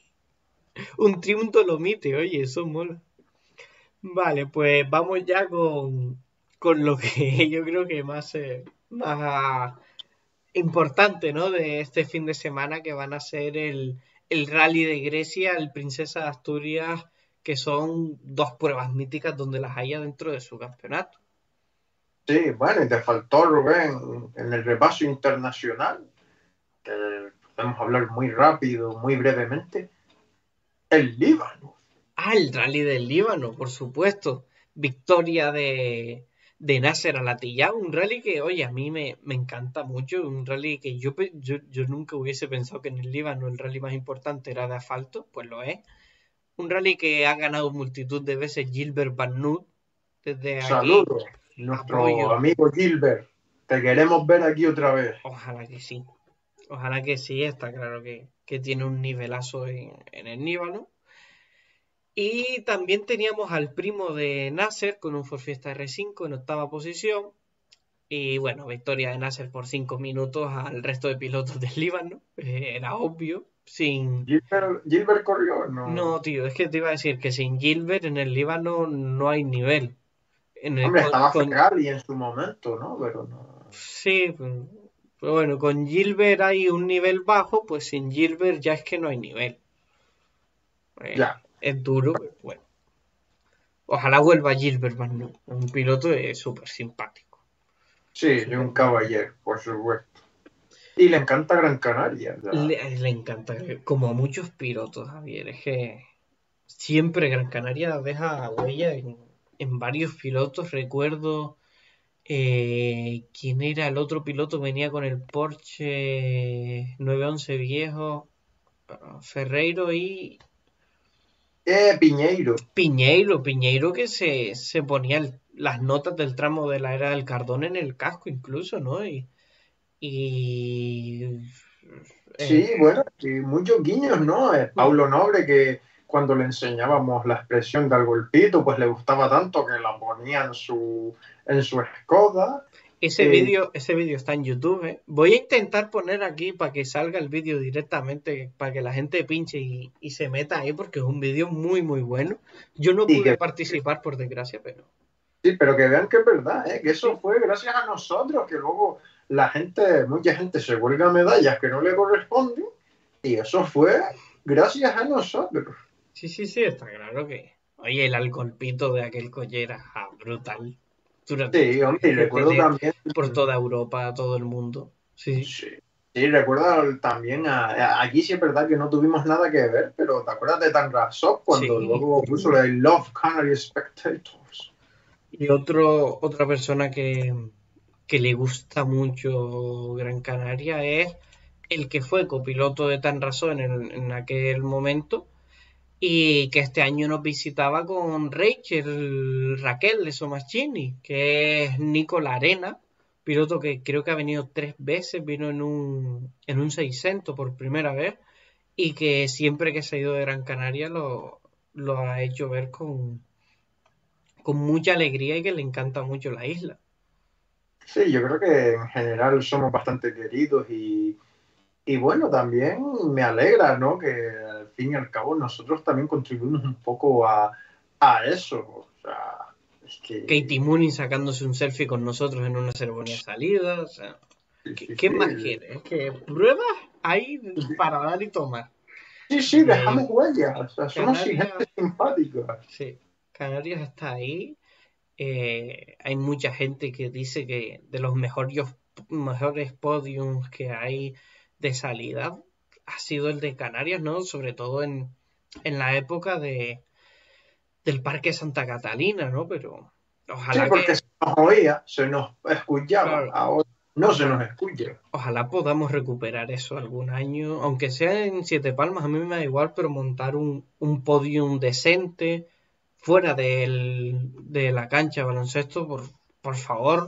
Un Triumph Dolomite, oye, eso mola. Vale, pues vamos ya con, con lo que yo creo que más, eh, más importante, ¿no? De este fin de semana, que van a ser el, el Rally de Grecia, el Princesa de Asturias, que son dos pruebas míticas donde las haya dentro de su campeonato. Sí, bueno, y te faltó, Rubén, en el repaso internacional, que podemos hablar muy rápido, muy brevemente, el Líbano. Ah, el Rally del Líbano, por supuesto. Victoria de, de Nasser Al-Attiyah, un rally que, oye, a mí me, me encanta mucho, un rally que yo, yo, yo nunca hubiese pensado que en el Líbano el rally más importante era de asfalto, pues lo es. Un rally que ha ganado multitud de veces Gilbert Van Noot. Desde aquí, Saludos, nuestro apoyo. amigo Gilbert. Te queremos ver aquí otra vez. Ojalá que sí. Ojalá que sí, está claro que, que tiene un nivelazo en, en el Líbano. Y también teníamos al primo de Nasser con un Ford Fiesta R cinco en octava posición. Y bueno, victoria de Nasser por cinco minutos al resto de pilotos del Líbano. Eh, era obvio. Sin... Gilbert, Gilbert corrió, no. No, tío, es que te iba a decir que sin Gilbert en el Líbano no hay nivel. En el, Hombre, con, estaba con... Ferrari en su momento, ¿no? Pero no. Sí, pero bueno, con Gilbert hay un nivel bajo, pues sin Gilbert ya es que no hay nivel. Eh, Ya. es duro, pero bueno. Ojalá vuelva Gilbert Van Noot, un piloto súper simpático. Sí, de un caballero, por supuesto. Y le encanta Gran Canaria. O sea. Le, le encanta, como a muchos pilotos, Javier, es que siempre Gran Canaria deja huella en, en varios pilotos. Recuerdo eh, quién era el otro piloto, venía con el Porsche nueve once viejo, Ferreiro y Eh, Piñeiro. Piñeiro, Piñeiro que se, se ponía el- las notas del tramo de la era del Cardón en el casco incluso, ¿no? Y, y eh, Sí, bueno, y muchos guiños, ¿no? Eh, Paulo Nobre, que cuando le enseñábamos la expresión del golpito, pues le gustaba tanto que la ponía en su, en su Skoda. ese Eh, vídeo, ese vídeo está en YouTube. ¿eh? Voy a intentar poner aquí para que salga el vídeo directamente, para que la gente pinche y, y se meta ahí, porque es un vídeo muy, muy bueno. Yo no y pude que, participar, por desgracia, pero sí, pero que vean que es verdad, ¿eh? Que eso sí, fue gracias a nosotros, que luego la gente, mucha gente se cuelga medallas que no le corresponden, y eso fue gracias a nosotros. sí, sí, sí, está claro que. Oye, el golpito de aquel collera, ah, brutal. Durante Sí, hombre, y recuerdo también, por toda Europa, todo el mundo. Sí, sí, sí, recuerdo también, a, a- aquí sí es verdad que no tuvimos nada que ver, pero ¿te acuerdas de Tan Razov cuando sí. luego puso la I Love Canary Spectators? Y otro, otra persona que, que le gusta mucho Gran Canaria es el que fue copiloto de Tan Razón en, en aquel momento, y que este año nos visitaba con Rachel, Raquel de Somaschini, que es Nicola Arena, piloto que creo que ha venido tres veces, vino en un, en un seiscientos por primera vez, y que siempre que se ha ido de Gran Canaria lo, lo ha hecho ver con, con mucha alegría y que le encanta mucho la isla. Sí, yo creo que en general somos bastante queridos y, y bueno, también me alegra, ¿no? Que al fin y al cabo nosotros también contribuimos un poco a, a eso. O sea, es Katie que Mooney sacándose un selfie con nosotros en una ceremonia de salida. O sea, sí, ¿qué, sí, qué sí. más quieres? Es que pruebas hay para dar y tomar. Sí, sí, Eh, dejamos huellas. O sea, somos gente Canarias, simpática. sí, Canarias está ahí. Eh, hay mucha gente que dice que de los mejores, mejores podiums que hay de salida ha sido el de Canarias, ¿no? Sobre todo en, en la época de, del Parque Santa Catalina, ¿no? Pero Sí, ojalá porque que, se nos oía, se nos escuchaba. claro, Ahora no se nos ojalá, escucha. ojalá podamos recuperar eso algún año, aunque sea en Siete Palmas, a mí me da igual, pero montar un, un podium decente fuera del, de la cancha de baloncesto, por, por favor,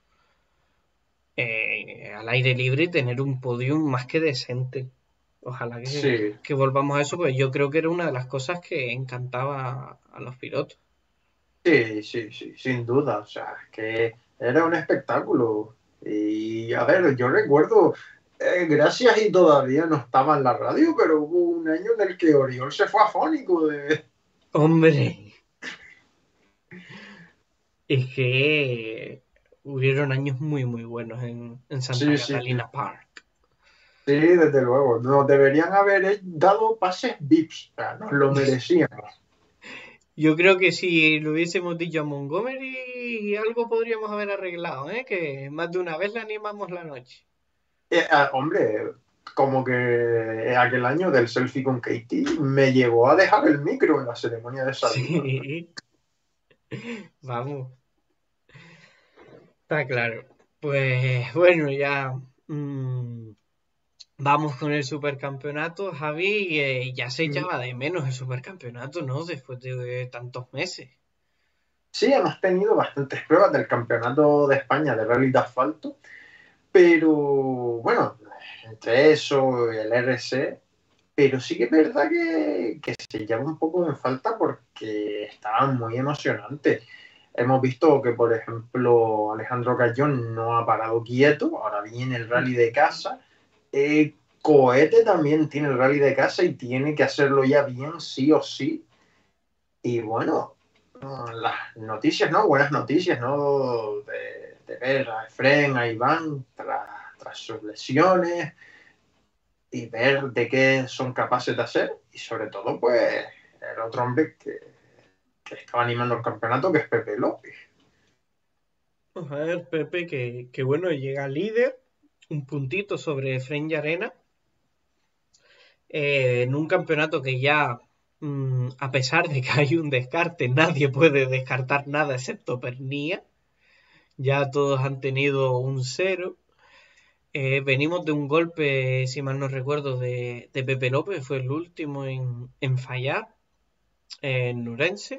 eh, al aire libre y tener un podium más que decente. Ojalá que, Sí, que volvamos a eso, pues yo creo que era una de las cosas que encantaba a los pilotos. sí, sí, sí, sin duda. O sea, que era un espectáculo. Y a ver, yo recuerdo, eh, gracias y todavía no estaba en la radio, pero hubo un año en el que Oriol se fue afónico de... Hombre, es que hubieron años muy, muy buenos en, en Santa Sí, sí, sí, Catalina Park. sí, desde luego. Nos deberían haber dado pases V I Ps. O sea, nos lo merecíamos. Yo creo que si lo hubiésemos dicho a Montgomery, algo podríamos haber arreglado, ¿eh? Que más de una vez le animamos la noche. Eh, ah, hombre, como que aquel año del selfie con Katie me llevó a dejar el micro en la ceremonia de salida. Sí, vamos, está claro. Pues bueno, ya mm, vamos con el supercampeonato, Javi. Eh, ya se echaba de menos el supercampeonato, ¿no? Después de tantos meses. Sí, hemos tenido bastantes pruebas del campeonato de España de rally de asfalto, pero bueno, entre eso y el R C, pero sí que es verdad que, que se llama un poco en falta porque estaban muy emocionantes. Hemos visto que, por ejemplo, Alejandro Cayón no ha parado quieto, ahora viene el rally de casa. Eh, Cohete también tiene el rally de casa y tiene que hacerlo ya bien, sí o sí. Y bueno, las noticias, ¿no? Buenas noticias, ¿no? De, de ver a Efren, a Iván, tras, tras sus lesiones y ver de qué son capaces de hacer. Y sobre todo, pues, el otro hombre que, que estaba animando el campeonato, que es Pepe López. Vamos a ver, Pepe, que, que bueno, llega líder, un puntito sobre Efren y Arena, eh, en un campeonato que ya, mm, a pesar de que hay un descarte, nadie puede descartar nada excepto Pernilla. Ya todos han tenido un cero. Eh, venimos de un golpe, si mal no recuerdo, de, de Pepe López, fue el último en, en fallar, en Nurense.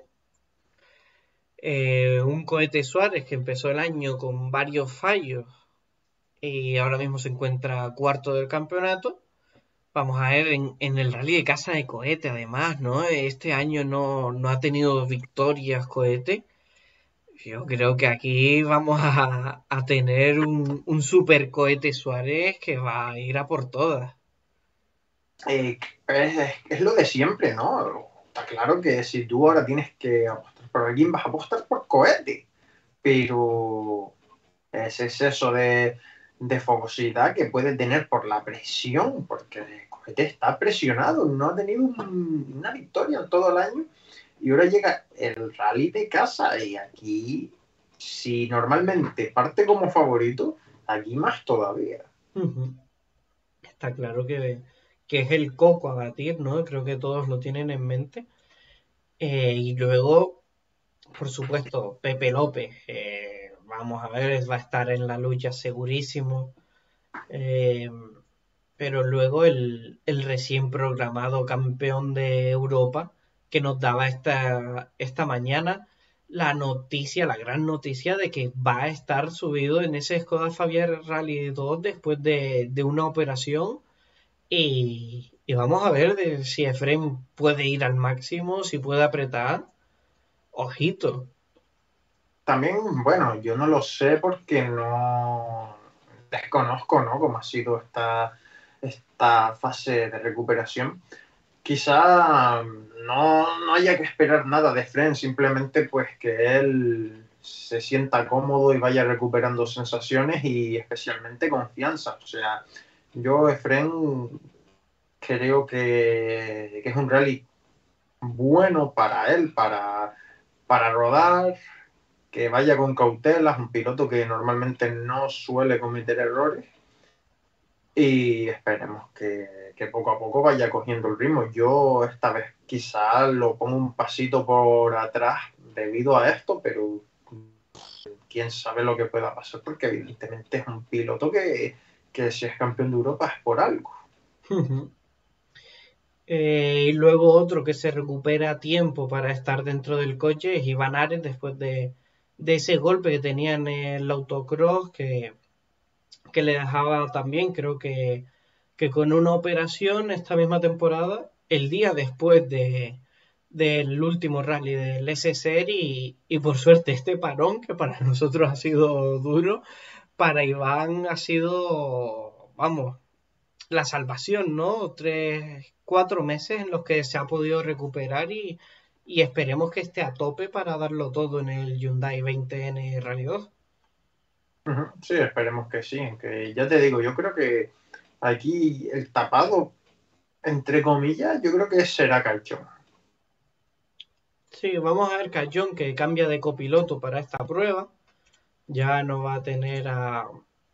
Eh, un cohete Suárez que empezó el año con varios fallos y ahora mismo se encuentra cuarto del campeonato. Vamos a ver en, en el rally de casa de cohete, además, ¿no? Este año no, no ha tenido victorias cohete. Yo creo que aquí vamos a, a tener un, un super cohete Suárez que va a ir a por todas. Eh, es, es, lo de siempre, ¿no? Está claro que si tú ahora tienes que apostar por alguien, vas a apostar por Cohete. Pero es eso de, de fogosidad que puede tener por la presión, porque el Cohete está presionado, no ha tenido un, una victoria en todo el año y ahora llega el rally de casa y aquí, si normalmente parte como favorito, aquí más todavía. Ujú. Está claro que, que es el coco a batir, ¿no? Creo que todos lo tienen en mente. Eh, y luego, por supuesto, Pepe López. Eh, vamos a ver, va a estar en la lucha segurísimo. Eh, pero luego el, el recién programado campeón de Europa que nos daba esta, esta mañana la noticia, la gran noticia de que va a estar subido en ese Skoda Fabia Rally dos después de, de una operación y, y vamos a ver de si Efrem puede ir al máximo, si puede apretar. Ojito. También, bueno, yo no lo sé porque no desconozco, ¿no? Cómo ha sido esta, esta fase de recuperación. Quizá no, no haya que esperar nada de Fren, simplemente pues que él se sienta cómodo y vaya recuperando sensaciones y especialmente confianza. O sea, yo Efren creo que, que es un rally bueno para él, para, para rodar, que vaya con cautela, es un piloto que normalmente no suele cometer errores y esperemos que, que poco a poco vaya cogiendo el ritmo. Yo esta vez quizá lo pongo un pasito por atrás debido a esto, pero quién sabe lo que pueda pasar porque evidentemente es un piloto que, que si es campeón de Europa es por algo. Eh, y luego otro que se recupera a tiempo para estar dentro del coche es Iván Ares después de, de ese golpe que tenía en el autocross que, que le dejaba también, creo que, que con una operación esta misma temporada, el día después de, del último rally del S S R y, y por suerte este parón que para nosotros ha sido duro, para Iván ha sido, vamos, la salvación, ¿no? Tres, cuatro meses en los que se ha podido recuperar y, y esperemos que esté a tope para darlo todo en el Hyundai veinte N Rally dos. Ujú, sí, esperemos que sí, que ya te digo, yo creo que aquí el tapado, entre comillas, yo creo que será Calchón. Sí, vamos a ver Cayón que cambia de copiloto para esta prueba. Ya no va a tener a,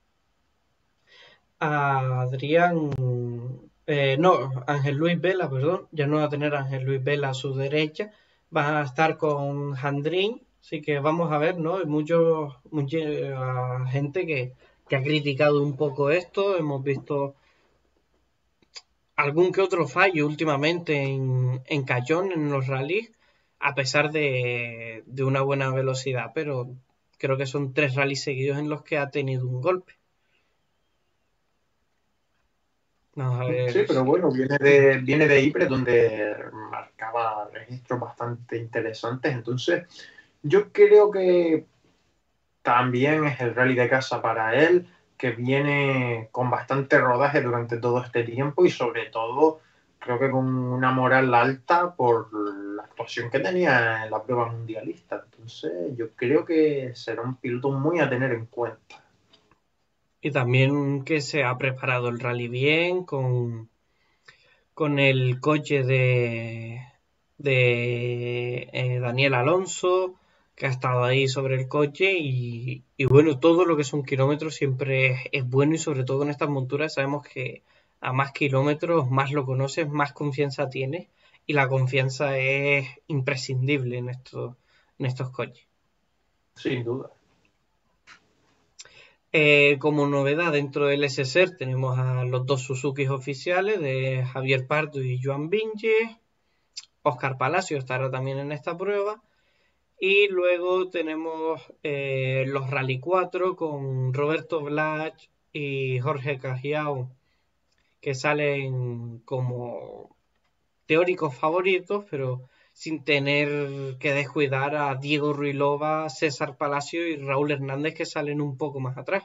a Adrián, eh, no, Ángel Luis Vela, perdón. Ya no va a tener a Ángel Luis Vela a su derecha. Va a estar con Jandrín. Así que vamos a ver, ¿no? Hay muchos, mucha gente que, que ha criticado un poco esto. Hemos visto algún que otro fallo últimamente en, en Cayón, en los rallies, a pesar de, de una buena velocidad, pero creo que son tres rallies seguidos en los que ha tenido un golpe. Vamos a Sí, ver pero si... bueno, viene de, viene de Ypres donde marcaba registros bastante interesantes, entonces yo creo que también es el rally de casa para él, que viene con bastante rodaje durante todo este tiempo y sobre todo creo que con una moral alta por la actuación que tenía en la prueba mundialista. Entonces yo creo que será un piloto muy a tener en cuenta. Y también que se ha preparado el rally bien, con, con el coche de, de eh, Daniel Alonso, que ha estado ahí sobre el coche y, y bueno, todo lo que son kilómetros siempre es, es bueno y sobre todo en estas monturas sabemos que a más kilómetros más lo conoces, más confianza tienes y la confianza es imprescindible en estos, en estos coches. Sin duda. Eh, como novedad dentro del S S R tenemos a los dos Suzuki oficiales de Javier Pardo y Joan Vinges. Oscar Palacio estará también en esta prueba. Y luego tenemos eh, los Rally cuatro con Roberto Blach y Jorge Cajiao, que salen como teóricos favoritos, pero sin tener que descuidar a Diego Ruilova, César Palacio y Raúl Hernández, que salen un poco más atrás.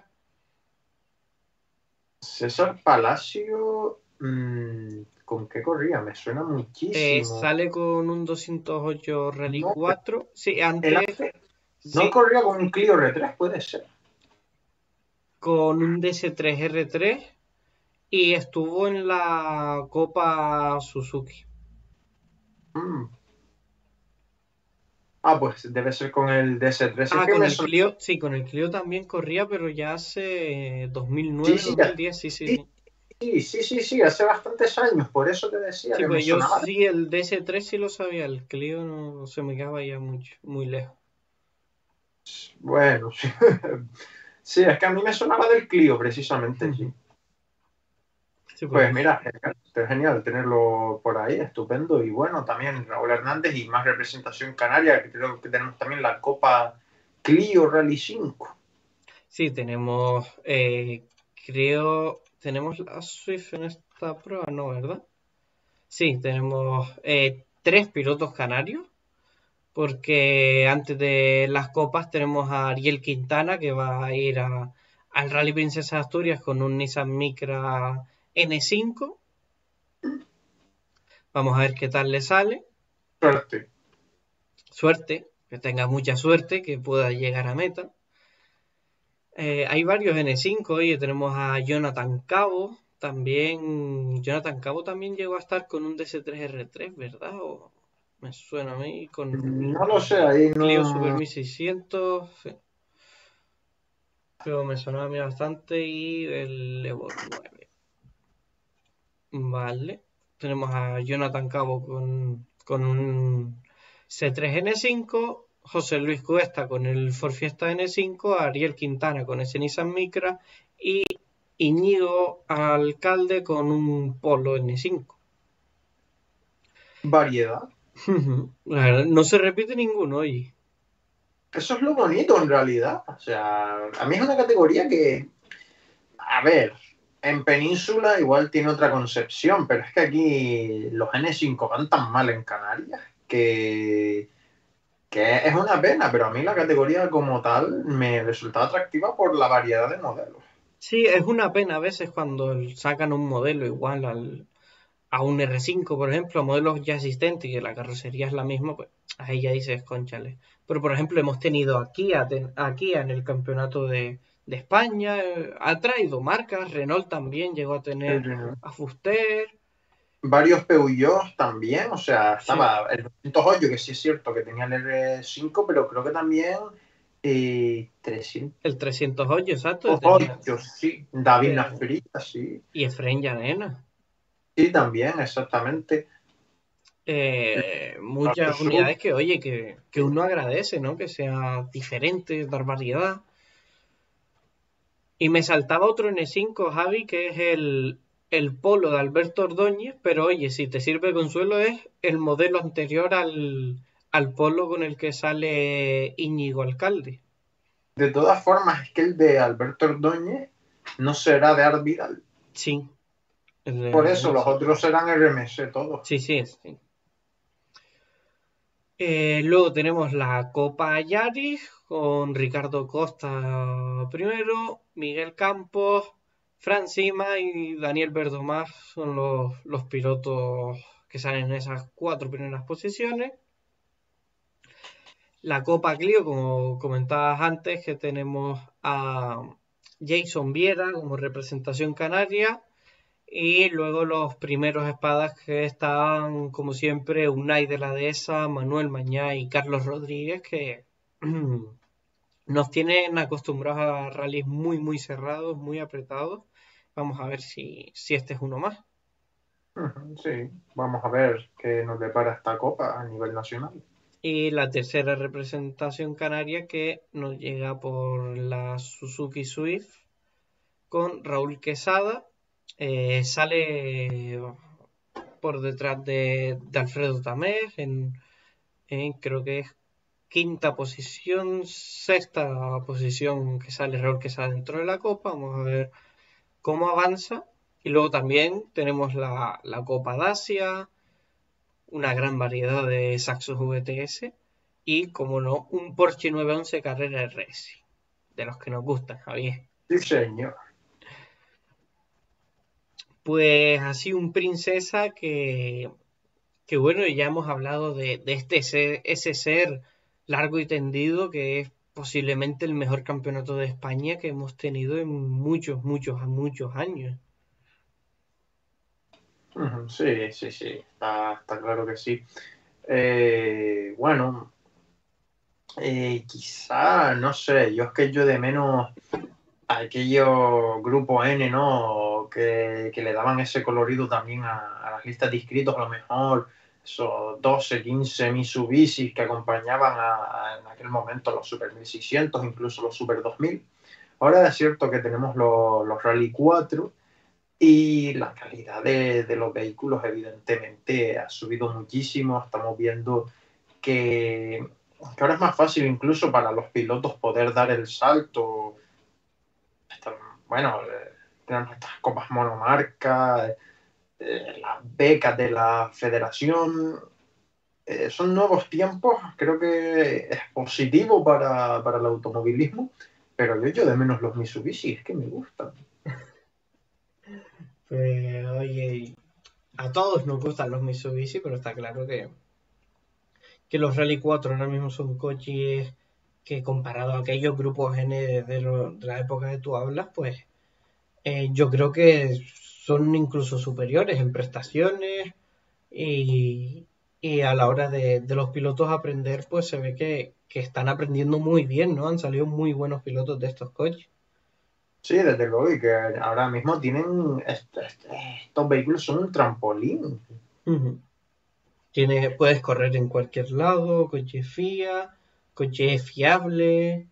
César Palacio, mmm, ¿con qué corría? Me suena Eh, muchísimo. sale con un doscientos ocho Rally No, cuatro. Sí, él antes, hace, no sí, corría con un Clio R tres, puede ser. con un D S tres R tres y estuvo en la Copa Suzuki. Mm. Ah, pues debe ser con el D S tres. Es Ah, que con me el suena. Clio, sí, con el Clio también corría, pero ya hace Sí, dos mil nueve, sí, ya- dos mil diez, sí, sí, sí, sí. sí, sí, sí, sí, hace bastantes años, por eso te decía Sí, que me pues yo sonaba. sí, el D S tres sí lo sabía, el Clio no se me quedaba ya mucho, muy lejos. Bueno, sí. Sí, es que a mí me sonaba del Clio, precisamente, sí. Sí, Pues pues mira, genial, es genial tenerlo por ahí, estupendo. Y bueno, también Raúl Hernández y más representación canaria, que creo que tenemos también la Copa Clio Rally cinco. sí, tenemos, eh, creo, tenemos la Swift en esta prueba, ¿no, verdad? Sí, tenemos eh, tres pilotos canarios, porque antes de las copas tenemos a Ariel Quintana, que va a ir a- al Rally Princesa de Asturias con un Nissan Micra N cinco. Vamos a ver qué tal le sale. Suerte. Suerte, que tenga mucha suerte, que pueda llegar a meta. Eh, hay varios N cinco, oye, tenemos a Jonathan Cabo, también, Jonathan Cabo también llegó a estar con un D S tres R tres, ¿verdad? O me suena a mí con No lo sé, ahí Clio Super no. mil seiscientos, sí, pero me sonaba a mí bastante y el Evo nueve. Vale, tenemos a Jonathan Cabo con, con un C tres N cinco, José Luis Cuesta con el Ford Fiesta N cinco, Ariel Quintana con ese Nissan Micra y Íñigo Alcalde con un Polo N cinco. Variedad. La verdad, no se repite ninguno, oye. Eso es lo bonito en realidad. O sea, a mí es una categoría que, a ver, en Península igual tiene otra concepción, pero es que aquí los N cinco van tan mal en Canarias que, que es una pena, pero a mí la categoría como tal me resulta atractiva por la variedad de modelos. Sí, es una pena a veces cuando sacan un modelo igual al, a un R cinco, por ejemplo, a modelos ya existentes y que la carrocería es la misma, pues ahí ya dices, cónchale. Pero, por ejemplo, hemos tenido aquí a, ten- a Kia en el campeonato de, de España, eh, ha traído marcas, Renault también llegó a tener El- a Fuster, varios Peugeot también, o sea, sí, estaba el doscientos ocho, que sí es cierto que tenía el R cinco, pero creo que también eh, el trescientos ocho, exacto, tenía, trescientos ocho, sí, David te- Nafrita, sí, y Efraín Llanena. sí, también, exactamente. Eh, Los muchas Sub, unidades que, oye, que, que uno agradece, ¿no? Que sea diferente, dar variedad. Y me saltaba otro N cinco, Javi, que es el, el Polo de Alberto Ordóñez, pero oye, si te sirve de consuelo, es el modelo anterior al, al Polo con el que sale Íñigo Alcalde. de todas formas, es que el de Alberto Ordóñez no será de Art Vidal. Sí, el Por de- eso los otros serán R M S todos. sí, sí. Sí. Eh, luego tenemos la Copa Yaris con Ricardo Costa primero, Miguel Campos, Fran Sima y Daniel Verdomás son los, los pilotos que salen en esas cuatro primeras posiciones. La Copa Clio, como comentabas antes, que tenemos a Jason Viera como representación canaria y luego los primeros espadas que estaban, como siempre, Unai de la Dehesa, Manuel Mañá y Carlos Rodríguez, que nos tienen acostumbrados a rallies muy, muy cerrados, muy apretados. Vamos a ver si, si este es uno más. Ujú, sí, vamos a ver qué nos depara esta copa a nivel nacional. Y la tercera representación canaria que nos llega por la Suzuki Swift con Raúl Quesada. Eh, sale por detrás de, de Alfredo Tamés en, en creo que es quinta posición, sexta posición que sale Raúl Quesada dentro de la Copa. Vamos a ver cómo avanza. Y luego también tenemos la, la Copa Dacia, una gran variedad de Saxos V T S y, como no, un Porsche nueve once Carrera R S, de los que nos gustan, Javier. Sí, señor. Pues así un princesa que, que bueno, ya hemos hablado de, de este ser, ese ser largo y tendido que es posiblemente el mejor campeonato de España que hemos tenido en muchos, muchos, muchos años. Ujú, sí, sí, sí, está, está claro que sí. Eh, bueno, eh, quizá, no sé, yo es que yo de menos aquellos grupo N, ¿no? Que, que le daban ese colorido también a, a las listas de inscritos, a lo mejor esos doce, quince Mitsubishi que acompañaban a, a, en aquel momento los Super mil seiscientos, incluso los Super dos mil. Ahora es cierto que tenemos los, los Rally cuatro, Y la calidad de, de los vehículos evidentemente ha subido muchísimo. Estamos viendo que, que ahora es más fácil incluso para los pilotos poder dar el salto. Bueno, eh, tenemos estas copas monomarca, eh, las becas de la federación. Eh, son nuevos tiempos, creo que es positivo para, para el automovilismo, pero yo echo de menos los Mitsubishi, es que me gustan. Pues oye, a todos nos gustan los Mitsubishi, pero está claro que, que los Rally cuatro ahora mismo son coches que comparado a aquellos grupos N de, de lo- de la época que tú hablas, pues eh, yo creo que son incluso superiores en prestaciones y, y a la hora de, de los pilotos aprender, pues se ve que, que están aprendiendo muy bien, ¿no? Han salido muy buenos pilotos de estos coches. Sí, desde luego, y que ahora mismo tienen, est- est- estos vehículos son un trampolín. Ujú. Tiene, puedes correr en cualquier lado, coche fía, coche fiable.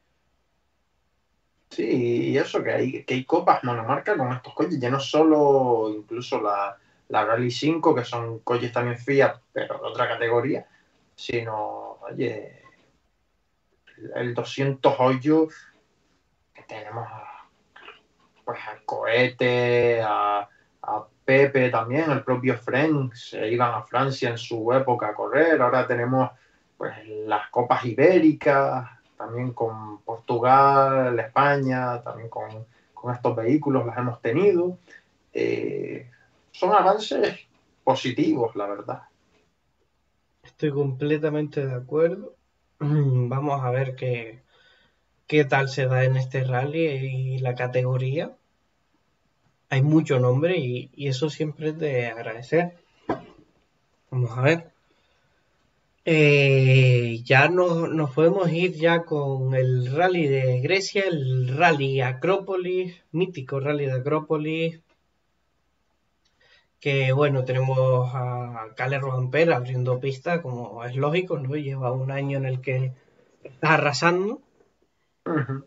Sí, y eso, que hay, que hay copas monomarca con estos coches, ya no solo incluso la, la Rally cinco, que son coches también Fiat, pero de otra categoría, sino, oye, el doscientos ocho, que tenemos a, pues, al Cohete, a, a Pepe también, el propio French, se iban a Francia en su época a correr, ahora tenemos pues las copas ibéricas, también con Portugal, España, también con, con estos vehículos las hemos tenido. Eh, son avances positivos, la verdad. Estoy completamente de acuerdo. Vamos a ver qué, qué tal se da en este rally y la categoría. Hay mucho nombre y, y eso siempre es de agradecer. Vamos a ver. Eh, ya nos, nos podemos ir ya con el rally de Grecia, el rally Acrópolis, mítico rally de Acrópolis, que bueno, tenemos a Kalle Rovanpera abriendo pista, como es lógico, ¿no? Lleva un año en el que está arrasando, Uh -huh.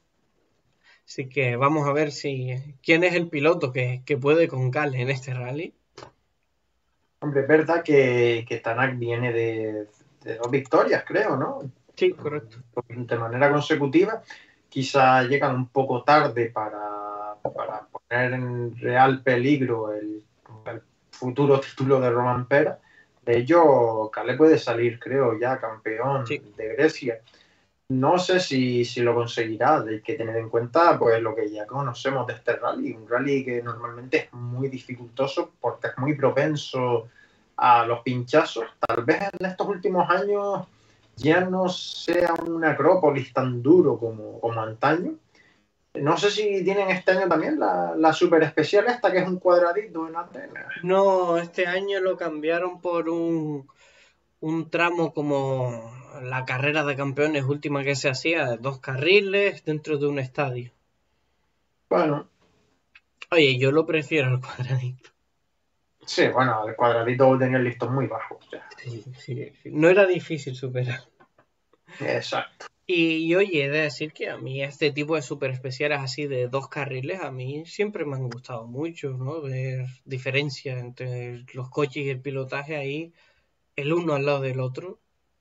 así que vamos a ver si quién es el piloto que, que puede con Kalle en este rally. Hombre, es verdad que, que Tanak viene de, de dos victorias, creo, ¿no? Sí, correcto. De manera consecutiva. Quizá llegan un poco tarde para, para poner en real peligro el, el futuro título de Roman Pera. De ello, Calé puede salir, creo, ya campeón Sí. de Grecia. No sé si, si lo conseguirá, hay que tener en cuenta pues lo que ya conocemos de este rally, un rally que normalmente es muy dificultoso porque es muy propenso a los pinchazos. Tal vez en estos últimos años ya no sea un Acrópolis tan duro como, como antaño. No sé si tienen este año también la, la super especial esta, que es un cuadradito en Atenas. No, este año lo cambiaron por un, un tramo como la carrera de campeones última que se hacía, de dos carriles dentro de un estadio. Bueno, Oye, yo lo prefiero al cuadradito. sí, bueno, el cuadradito tenía el listón muy bajo. O sea, Sí, sí, sí. No era difícil superar. exacto. Y, y oye, he de decir que a mí este tipo de super especiales así de dos carriles, a mí siempre me han gustado mucho, ¿no? Ver diferencias entre los coches y el pilotaje ahí, el uno al lado del otro.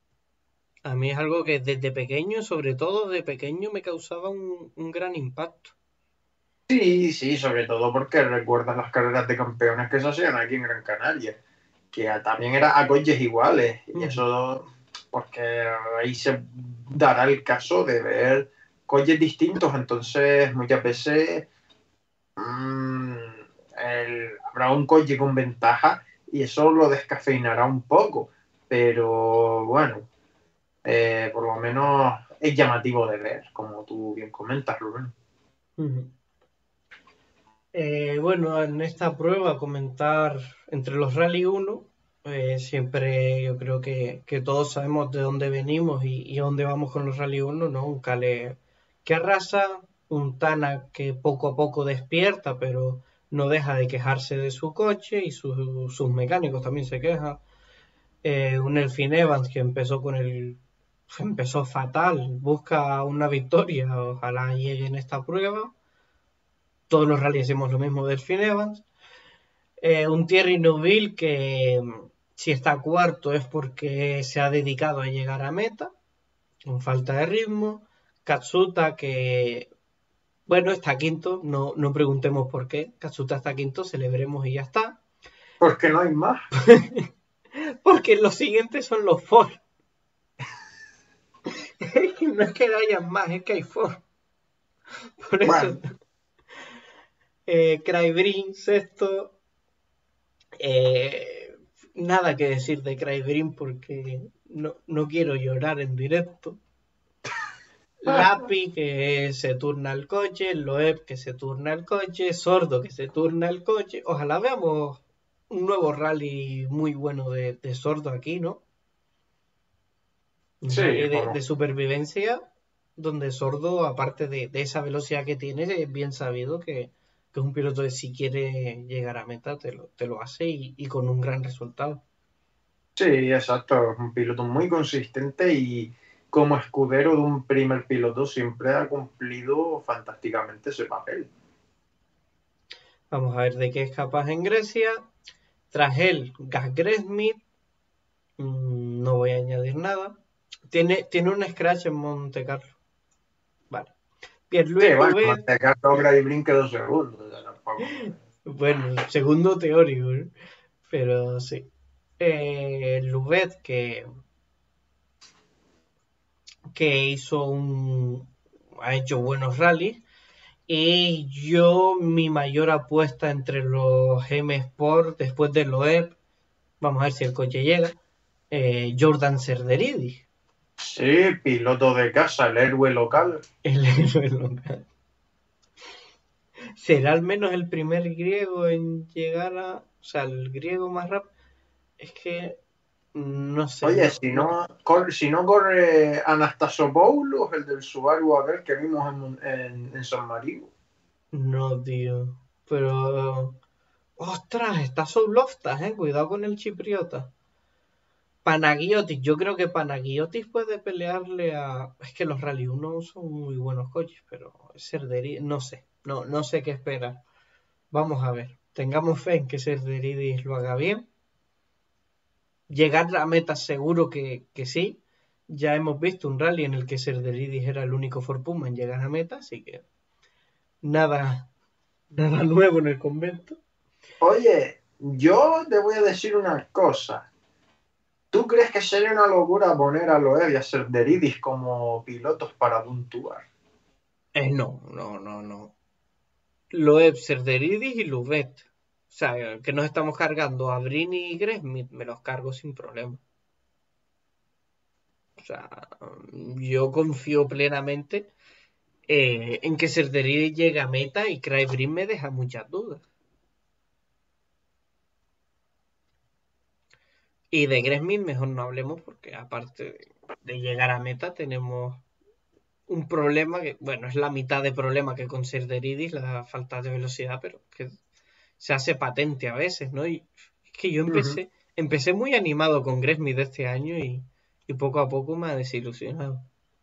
A mí es algo que desde pequeño, sobre todo de pequeño, me causaba un, un gran impacto. Sí, sí, sobre todo porque recuerdas las carreras de campeones que se hacían aquí en Gran Canaria, que también era a coches iguales, y Ujú. eso, porque ahí se dará el caso de ver coches distintos, entonces muchas veces mmm, el, habrá un coche con ventaja y eso lo descafeinará un poco, pero bueno, eh, por lo menos es llamativo de ver, como tú bien comentas, Rubén. Ujú. Eh, bueno, en esta prueba comentar entre los Rally uno, eh, siempre yo creo que, que todos sabemos de dónde venimos y, y a dónde vamos con los Rally uno, ¿no? Un Cale que arrasa, un Tana que poco a poco despierta, pero no deja de quejarse de su coche y su- sus mecánicos también se quejan. Eh, un Elfin Evans que empezó con el... empezó fatal, busca una victoria, ojalá llegue en esta prueba. todos los rallies hacemos lo mismo del Delphine Evans. Eh, un Thierry Neuville que si está cuarto es porque se ha dedicado a llegar a meta, con falta de ritmo. Katsuta que, bueno, está quinto, no, no preguntemos por qué. Katsuta está quinto, celebremos y ya está. Porque no hay más. Porque los siguientes son los Ford. No es que hayan más, es que hay Ford. Por eso. Bueno, Eh, Craig sexto. Eh, nada que decir de Craig porque no, no quiero llorar en directo. Lapi que se turna el coche, Loeb que se turna el coche, Sordo que se turna el coche. Ojalá veamos un nuevo rally muy bueno de, de Sordo aquí, ¿no? Un sí, rally de, como, de supervivencia donde Sordo, aparte de, de esa velocidad que tiene, es bien sabido que, que es un piloto que si quiere llegar a meta te lo, te lo hace y, y con un gran resultado. sí, exacto. Es un piloto muy consistente y como escudero de un primer piloto siempre ha cumplido fantásticamente ese papel. Vamos a ver de qué es capaz en Grecia. Tras él, Gas Grasmith. Mm, no voy a añadir nada. Tiene, tiene un scratch en Monte Carlo. Vale. Sí, Pierre-Louis bueno, Louvet. Montecarlo logra y brinque dos segundos. O sea, tampoco. Bueno, segundo teórico, ¿eh? Pero sí. Eh, Louvet que, que hizo un... ha hecho buenos rallies. Y yo, mi mayor apuesta entre los M Sport después de Loeb, vamos a ver si el coche llega, eh, Jordan Cerderidis, Sí, piloto de casa, el héroe local. el héroe local. ¿Será al menos el primer griego en llegar a... O sea, el griego más rápido? Es que no sé, Oye, no, si no, no, corre, si no corre Anastasopoulos, el del Subaru aquel que vimos en, en, en San Marino. no, tío. Pero... ¡Ostras! Está Souloftas, eh. Cuidado con el chipriota. Panagiotis, yo creo que Panagiotis puede pelearle a... Es que los Rally uno son muy buenos coches, pero Cerderidis, no sé, no, no sé qué esperar. Vamos a ver, tengamos fe en que Cerderidis lo haga bien. Llegar a meta seguro que, que sí. Ya hemos visto un rally en el que Cerderidis era el único Ford Puma en llegar a meta, así que nada, nada nuevo en el convento. Oye, yo te voy a decir una cosa. ¿Tú crees que sería una locura poner a Loeb y a Cerderidis como pilotos para puntuar? Eh, no, no, no, no. Loeb, Cerderidis y Louvet. O sea, que nos estamos cargando a Brini y Gressmith, me los cargo sin problema. O sea, yo confío plenamente eh, en que Cerderidis llegue a meta y Craig Breen me deja muchas dudas. Y de Gressmith mejor no hablemos porque aparte de, de llegar a meta tenemos un problema que, bueno, es la mitad de problema que con Cerderidis, la falta de velocidad, pero que se hace patente a veces, ¿no? Y es que yo Ujú. empecé, empecé muy animado con Gressmith de este año y, y poco a poco me ha desilusionado.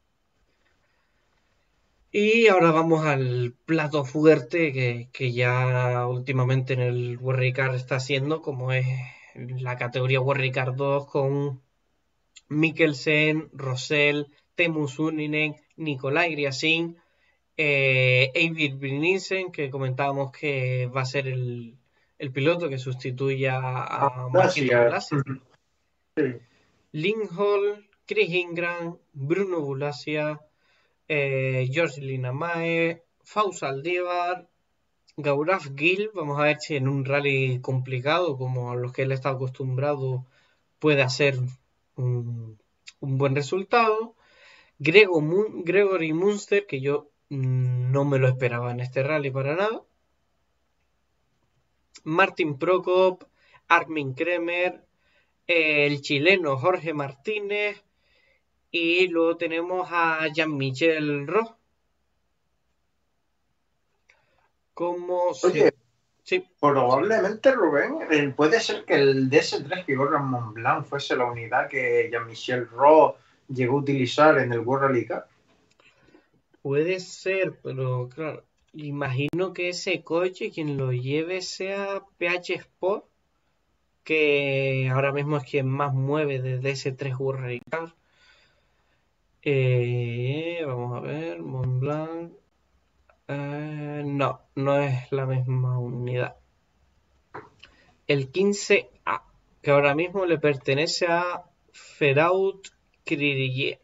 Y ahora vamos al plato fuerte que, que ya últimamente en el World Car está haciendo, como es la categoría World Car dos con Mikkelsen, Rosell, Teemu Suninen, Nikolai Griasin, eh, Eivind Brynildsen, que comentábamos que va a ser el, el piloto que sustituya a Marquito Gracias. Bulasia. Sí. Lindholm, Chris Ingram, Bruno Bulasia, eh, George Linamae, Faust Aldívar, Gaurav Gil. Vamos a ver si en un rally complicado como a los que él está acostumbrado puede hacer un, un buen resultado. Grego Mun- Gregory Munster, que yo mm, no me lo esperaba en este rally para nada. Martin Prokop, Armin Kremer, eh, el chileno Jorge Martínez y luego tenemos a Jean-Michel Ross como Oye, se... Sí, probablemente Rubén, eh, puede ser que el D S tres que corre en Mont Blanc fuese la unidad que Jean-Michel Ross llegó a utilizar en el World Rally Cup. puede ser, pero claro. Imagino que ese coche quien lo lleve sea P H Sport, que ahora mismo es quien más mueve desde ese tres World Rally Car. Eh, vamos a ver, Montblanc. Eh, no, no es la misma unidad. El quince A, que ahora mismo le pertenece a Feraut Cririllet.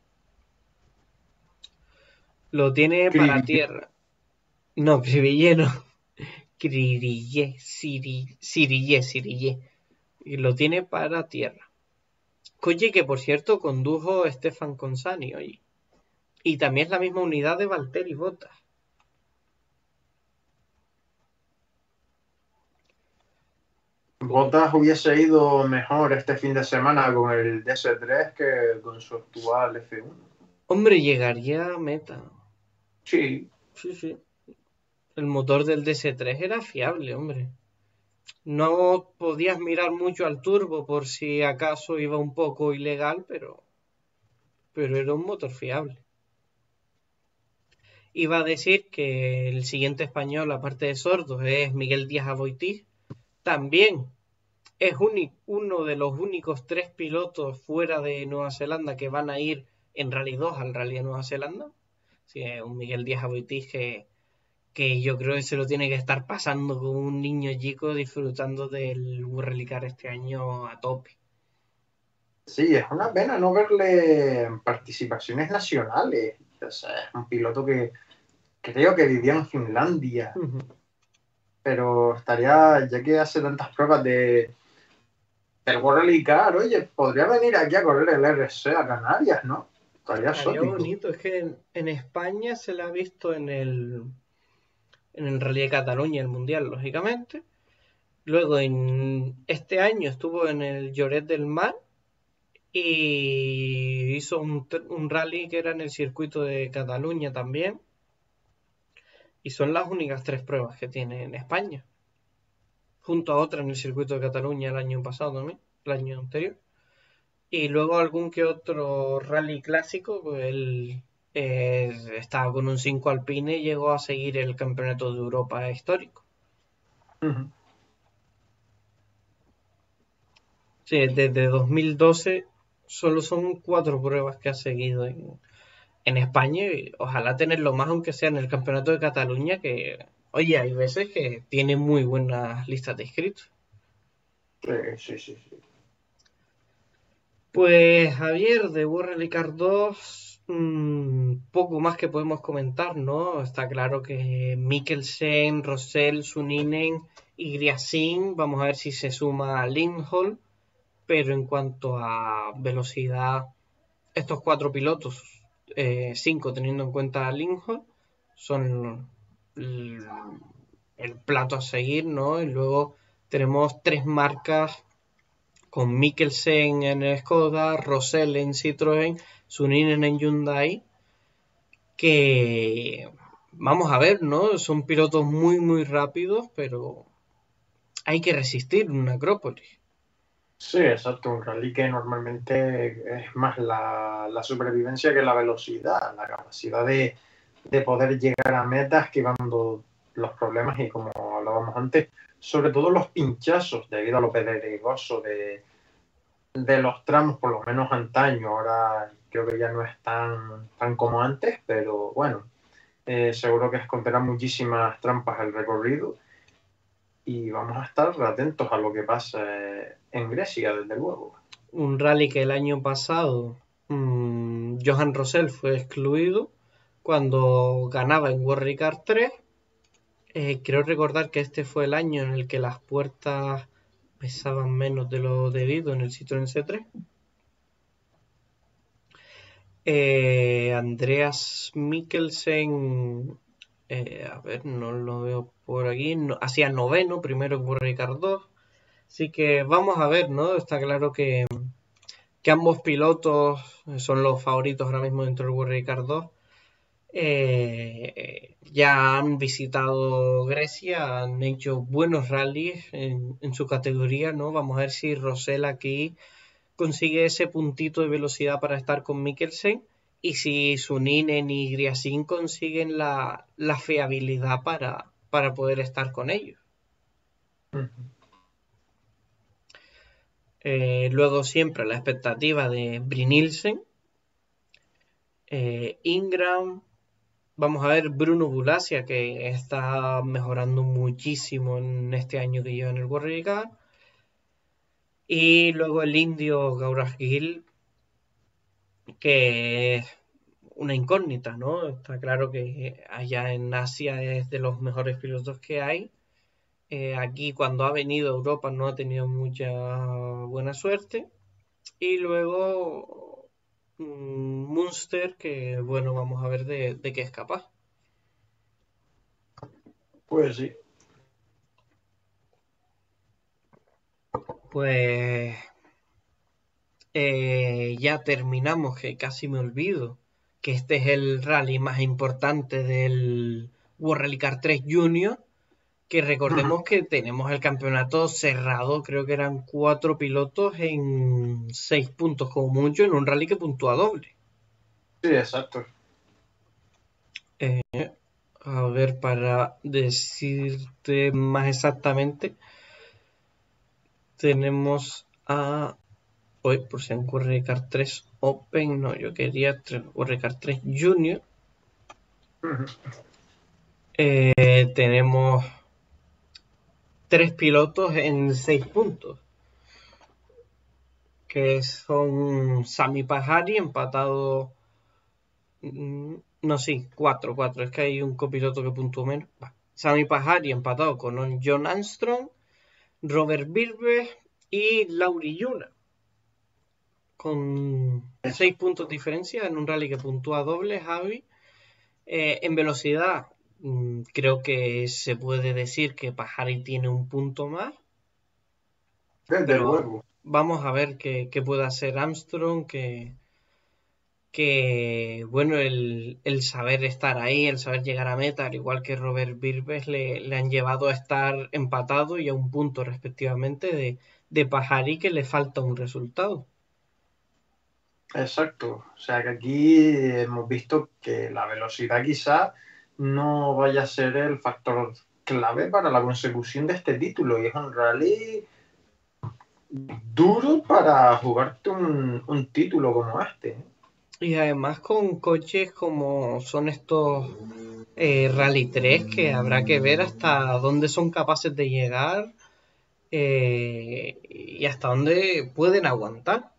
Lo tiene para Cribillé. tierra. No, Cririllet no. Cririllet, Ciri, Cirillet, Cirillet. Y lo tiene para tierra. Coche que por cierto condujo Stefan Consani hoy. Y también es la misma unidad de Valtteri Bottas. Bottas hubiese ido mejor este fin de semana con el D S tres que con su actual F uno. Hombre, llegaría a meta. Sí, Sí, sí. El motor del D S tres era fiable, hombre. No podías mirar mucho al turbo por si acaso iba un poco ilegal, pero, pero era un motor fiable. Iba a decir que el siguiente español, aparte de Sordos, es Miguel Díaz Aboitiz. También es uno de los únicos tres pilotos fuera de Nueva Zelanda que van a ir en Rally dos al Rally de Nueva Zelanda. Sí, es un Miguel Díaz Aboitiz que, que yo creo que se lo tiene que estar pasando como un niño chico disfrutando del World Rally Car este año a tope. sí, es una pena no verle en participaciones nacionales. O sea, es un piloto que creo que vivía en Finlandia, Uh-huh. pero estaría, ya que hace tantas pruebas de del World Rally Car, oye, podría venir aquí a correr el R C a Canarias, ¿no? Estaría Estaría exótico. bonito, es que en, en España se la ha visto en el, en el Rally de Cataluña, el Mundial, lógicamente. Luego en este año estuvo en el Lloret del Mar y hizo un, un rally que era en el circuito de Cataluña también. Y son las únicas tres pruebas que tiene en España, junto a otra en el circuito de Cataluña el año pasado también, el año anterior. Y luego algún que otro rally clásico, pues él eh, estaba con un cinco Alpine y llegó a seguir el campeonato de Europa histórico. Uh-huh. Sí, desde dos mil doce solo son cuatro pruebas que ha seguido en, en España y ojalá tenerlo más, aunque sea en el campeonato de Cataluña, que, oye, hay veces que tiene muy buenas listas de inscritos. Sí, sí, sí, sí. Pues Javier, de World Rally Car dos, mmm, poco más que podemos comentar, ¿no? Está claro que Mikkelsen, Rosell, Suninen y Griasin, vamos a ver si se suma a Lindholm, pero en cuanto a velocidad, estos cuatro pilotos, eh, cinco teniendo en cuenta a Lindholm, son el, el plato a seguir, ¿no? Y luego tenemos tres marcas con Mikkelsen en Skoda, Rosell en Citroën, Suninen en Hyundai, que vamos a ver, ¿no? Son pilotos muy, muy rápidos, pero hay que resistir una Acrópolis. Sí, exacto. Un rally que normalmente es más la, la supervivencia que la velocidad, la capacidad de, de poder llegar a metas esquivando los problemas y, como hablábamos antes, sobre todo los pinchazos debido a lo pedregoso de, de los tramos, por lo menos antaño. Ahora creo que ya no es tan, tan como antes, pero bueno, eh, seguro que esconderá muchísimas trampas el recorrido y vamos a estar atentos a lo que pasa en Grecia, desde luego. Un rally que el año pasado mmm, Johan Rosell fue excluido cuando ganaba en World Rally Car tres. Eh, creo recordar que este fue el año en el que las puertas pesaban menos de lo debido en el Citroën C tres. Eh, Andreas Mikkelsen, eh, a ver, no lo veo por aquí, no, hacía noveno, primero en World Rally Car dos. Así que vamos a ver, ¿no? Está claro que, que ambos pilotos son los favoritos ahora mismo dentro del World Rally Car dos. Eh, ya han visitado Grecia, han hecho buenos rallies en, en su categoría, ¿no? Vamos a ver si Rosell aquí consigue ese puntito de velocidad para estar con Mikkelsen y si Suninen y Griasin consiguen la, la fiabilidad para, para poder estar con ellos. Ujú. Eh, luego siempre la expectativa de Brynildsen, eh, Ingram, vamos a ver Bruno Bulasia, que está mejorando muchísimo en este año que lleva en el World Cup. Y luego el indio Gaurav Gil, que es una incógnita, ¿no? Está claro que allá en Asia es de los mejores pilotos que hay. Eh, aquí cuando ha venido a Europa no ha tenido mucha buena suerte. Y luego mmm, Munster, que bueno, vamos a ver de, de qué es capaz. Pues sí. Pues eh, ya terminamos, que casi me olvido, que este es el rally más importante del World Rally Car tres Junior, que recordemos que tenemos el campeonato cerrado, creo que eran cuatro pilotos en seis puntos como mucho, en un rally que puntúa doble. Sí, exacto. Eh, a ver, para decirte más exactamente, tenemos a... Hoy, por si en World Rally Car tres Open, no, yo quería World Rally Car tres Junior. Ujú. Eh, tenemos tres pilotos en seis puntos, que son Sami Pajari empatado, mm, no, sí, cuatro, cuatro, es que hay un copiloto que puntuó menos. Va. Sami Pajari empatado con John Armstrong, Robert Birbe y Lauri Yuna, con seis puntos de diferencia en un rally que puntúa doble, Javi. Eh, en velocidad, mmm, creo que se puede decir que Pajari tiene un punto más. Desde Pero luego. vamos a ver qué, qué puede hacer Armstrong, que, que bueno, el, el saber estar ahí, el saber llegar a meta, al igual que Robert Birbes, le, le han llevado a estar empatado y a un punto respectivamente de, de Pajari, que le falta un resultado. Exacto. O sea que aquí hemos visto que la velocidad quizá no vaya a ser el factor clave para la consecución de este título. Y es un rally duro para jugarte un, un título como este. Y además con coches como son estos eh, Rally tres, que habrá que ver hasta dónde son capaces de llegar eh, y hasta dónde pueden aguantar.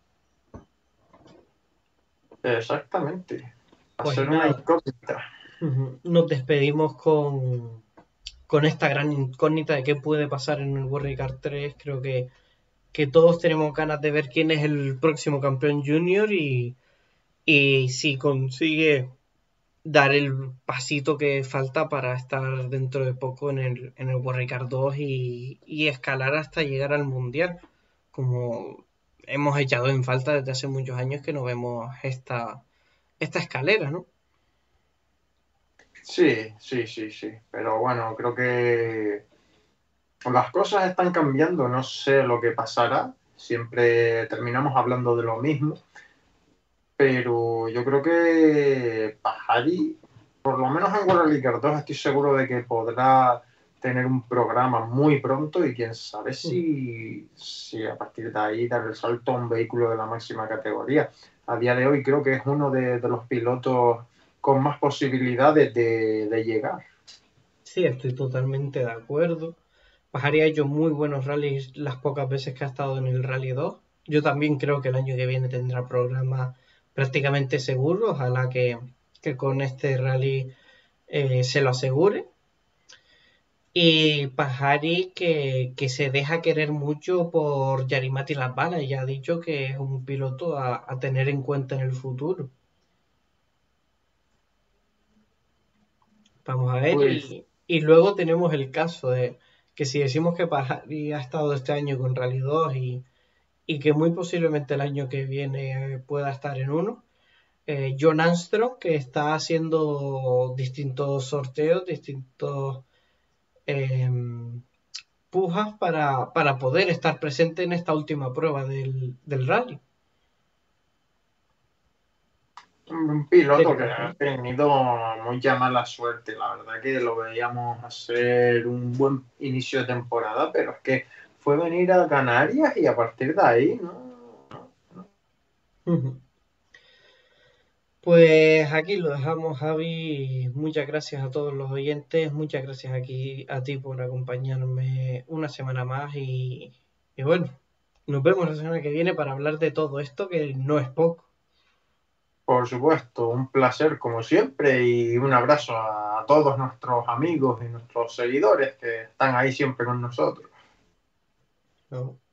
Exactamente. Va a Pues ser una nada, incógnita. nos despedimos con, con esta gran incógnita de qué puede pasar en el World Cup tres. Creo que, que todos tenemos ganas de ver quién es el próximo campeón junior y, y si consigue dar el pasito que falta para estar dentro de poco en el, en el World Cup dos y, y escalar hasta llegar al Mundial, como hemos echado en falta desde hace muchos años que no vemos esta, esta escalera, ¿no? Sí, sí, sí, sí. Pero bueno, creo que las cosas están cambiando. No sé lo que pasará. Siempre terminamos hablando de lo mismo. Pero yo creo que Pajari, por lo menos en World League dos, estoy seguro de que podrá tener un programa muy pronto y quién sabe si, si a partir de ahí dar el salto a un vehículo de la máxima categoría. A día de hoy creo que es uno de, de los pilotos con más posibilidades de, de llegar. Sí, estoy totalmente de acuerdo. Pajari ha hecho muy buenos rallies las pocas veces que ha estado en el Rally dos. Yo también creo que el año que viene tendrá programa prácticamente seguro. Ojalá que, que con este rally eh, se lo asegure. Y Pajari que, que se deja querer mucho por Yarimati Las Balas. Ya ha dicho que es un piloto a, a tener en cuenta en el futuro. Vamos a ver. Pues Y, y luego tenemos el caso de que si decimos que Pajari ha estado este año con Rally dos y, y que muy posiblemente el año que viene eh, pueda estar en uno, eh, John Armstrong, que está haciendo distintos sorteos, distintos eh, pujas para, para poder estar presente en esta última prueba del, del rally. Un piloto que ha Certeza. tenido mucha mala suerte, la verdad que lo veíamos hacer un buen inicio de temporada, pero es que fue venir a Canarias y a partir de ahí, ¿no? Ujú. Pues aquí lo dejamos, Javi. Muchas gracias a todos los oyentes. Muchas gracias aquí a ti por acompañarme una semana más. Y, y bueno, nos vemos la semana que viene para hablar de todo esto, que no es poco. Por supuesto, un placer como siempre y un abrazo a todos nuestros amigos y nuestros seguidores que están ahí siempre con nosotros. ¿No?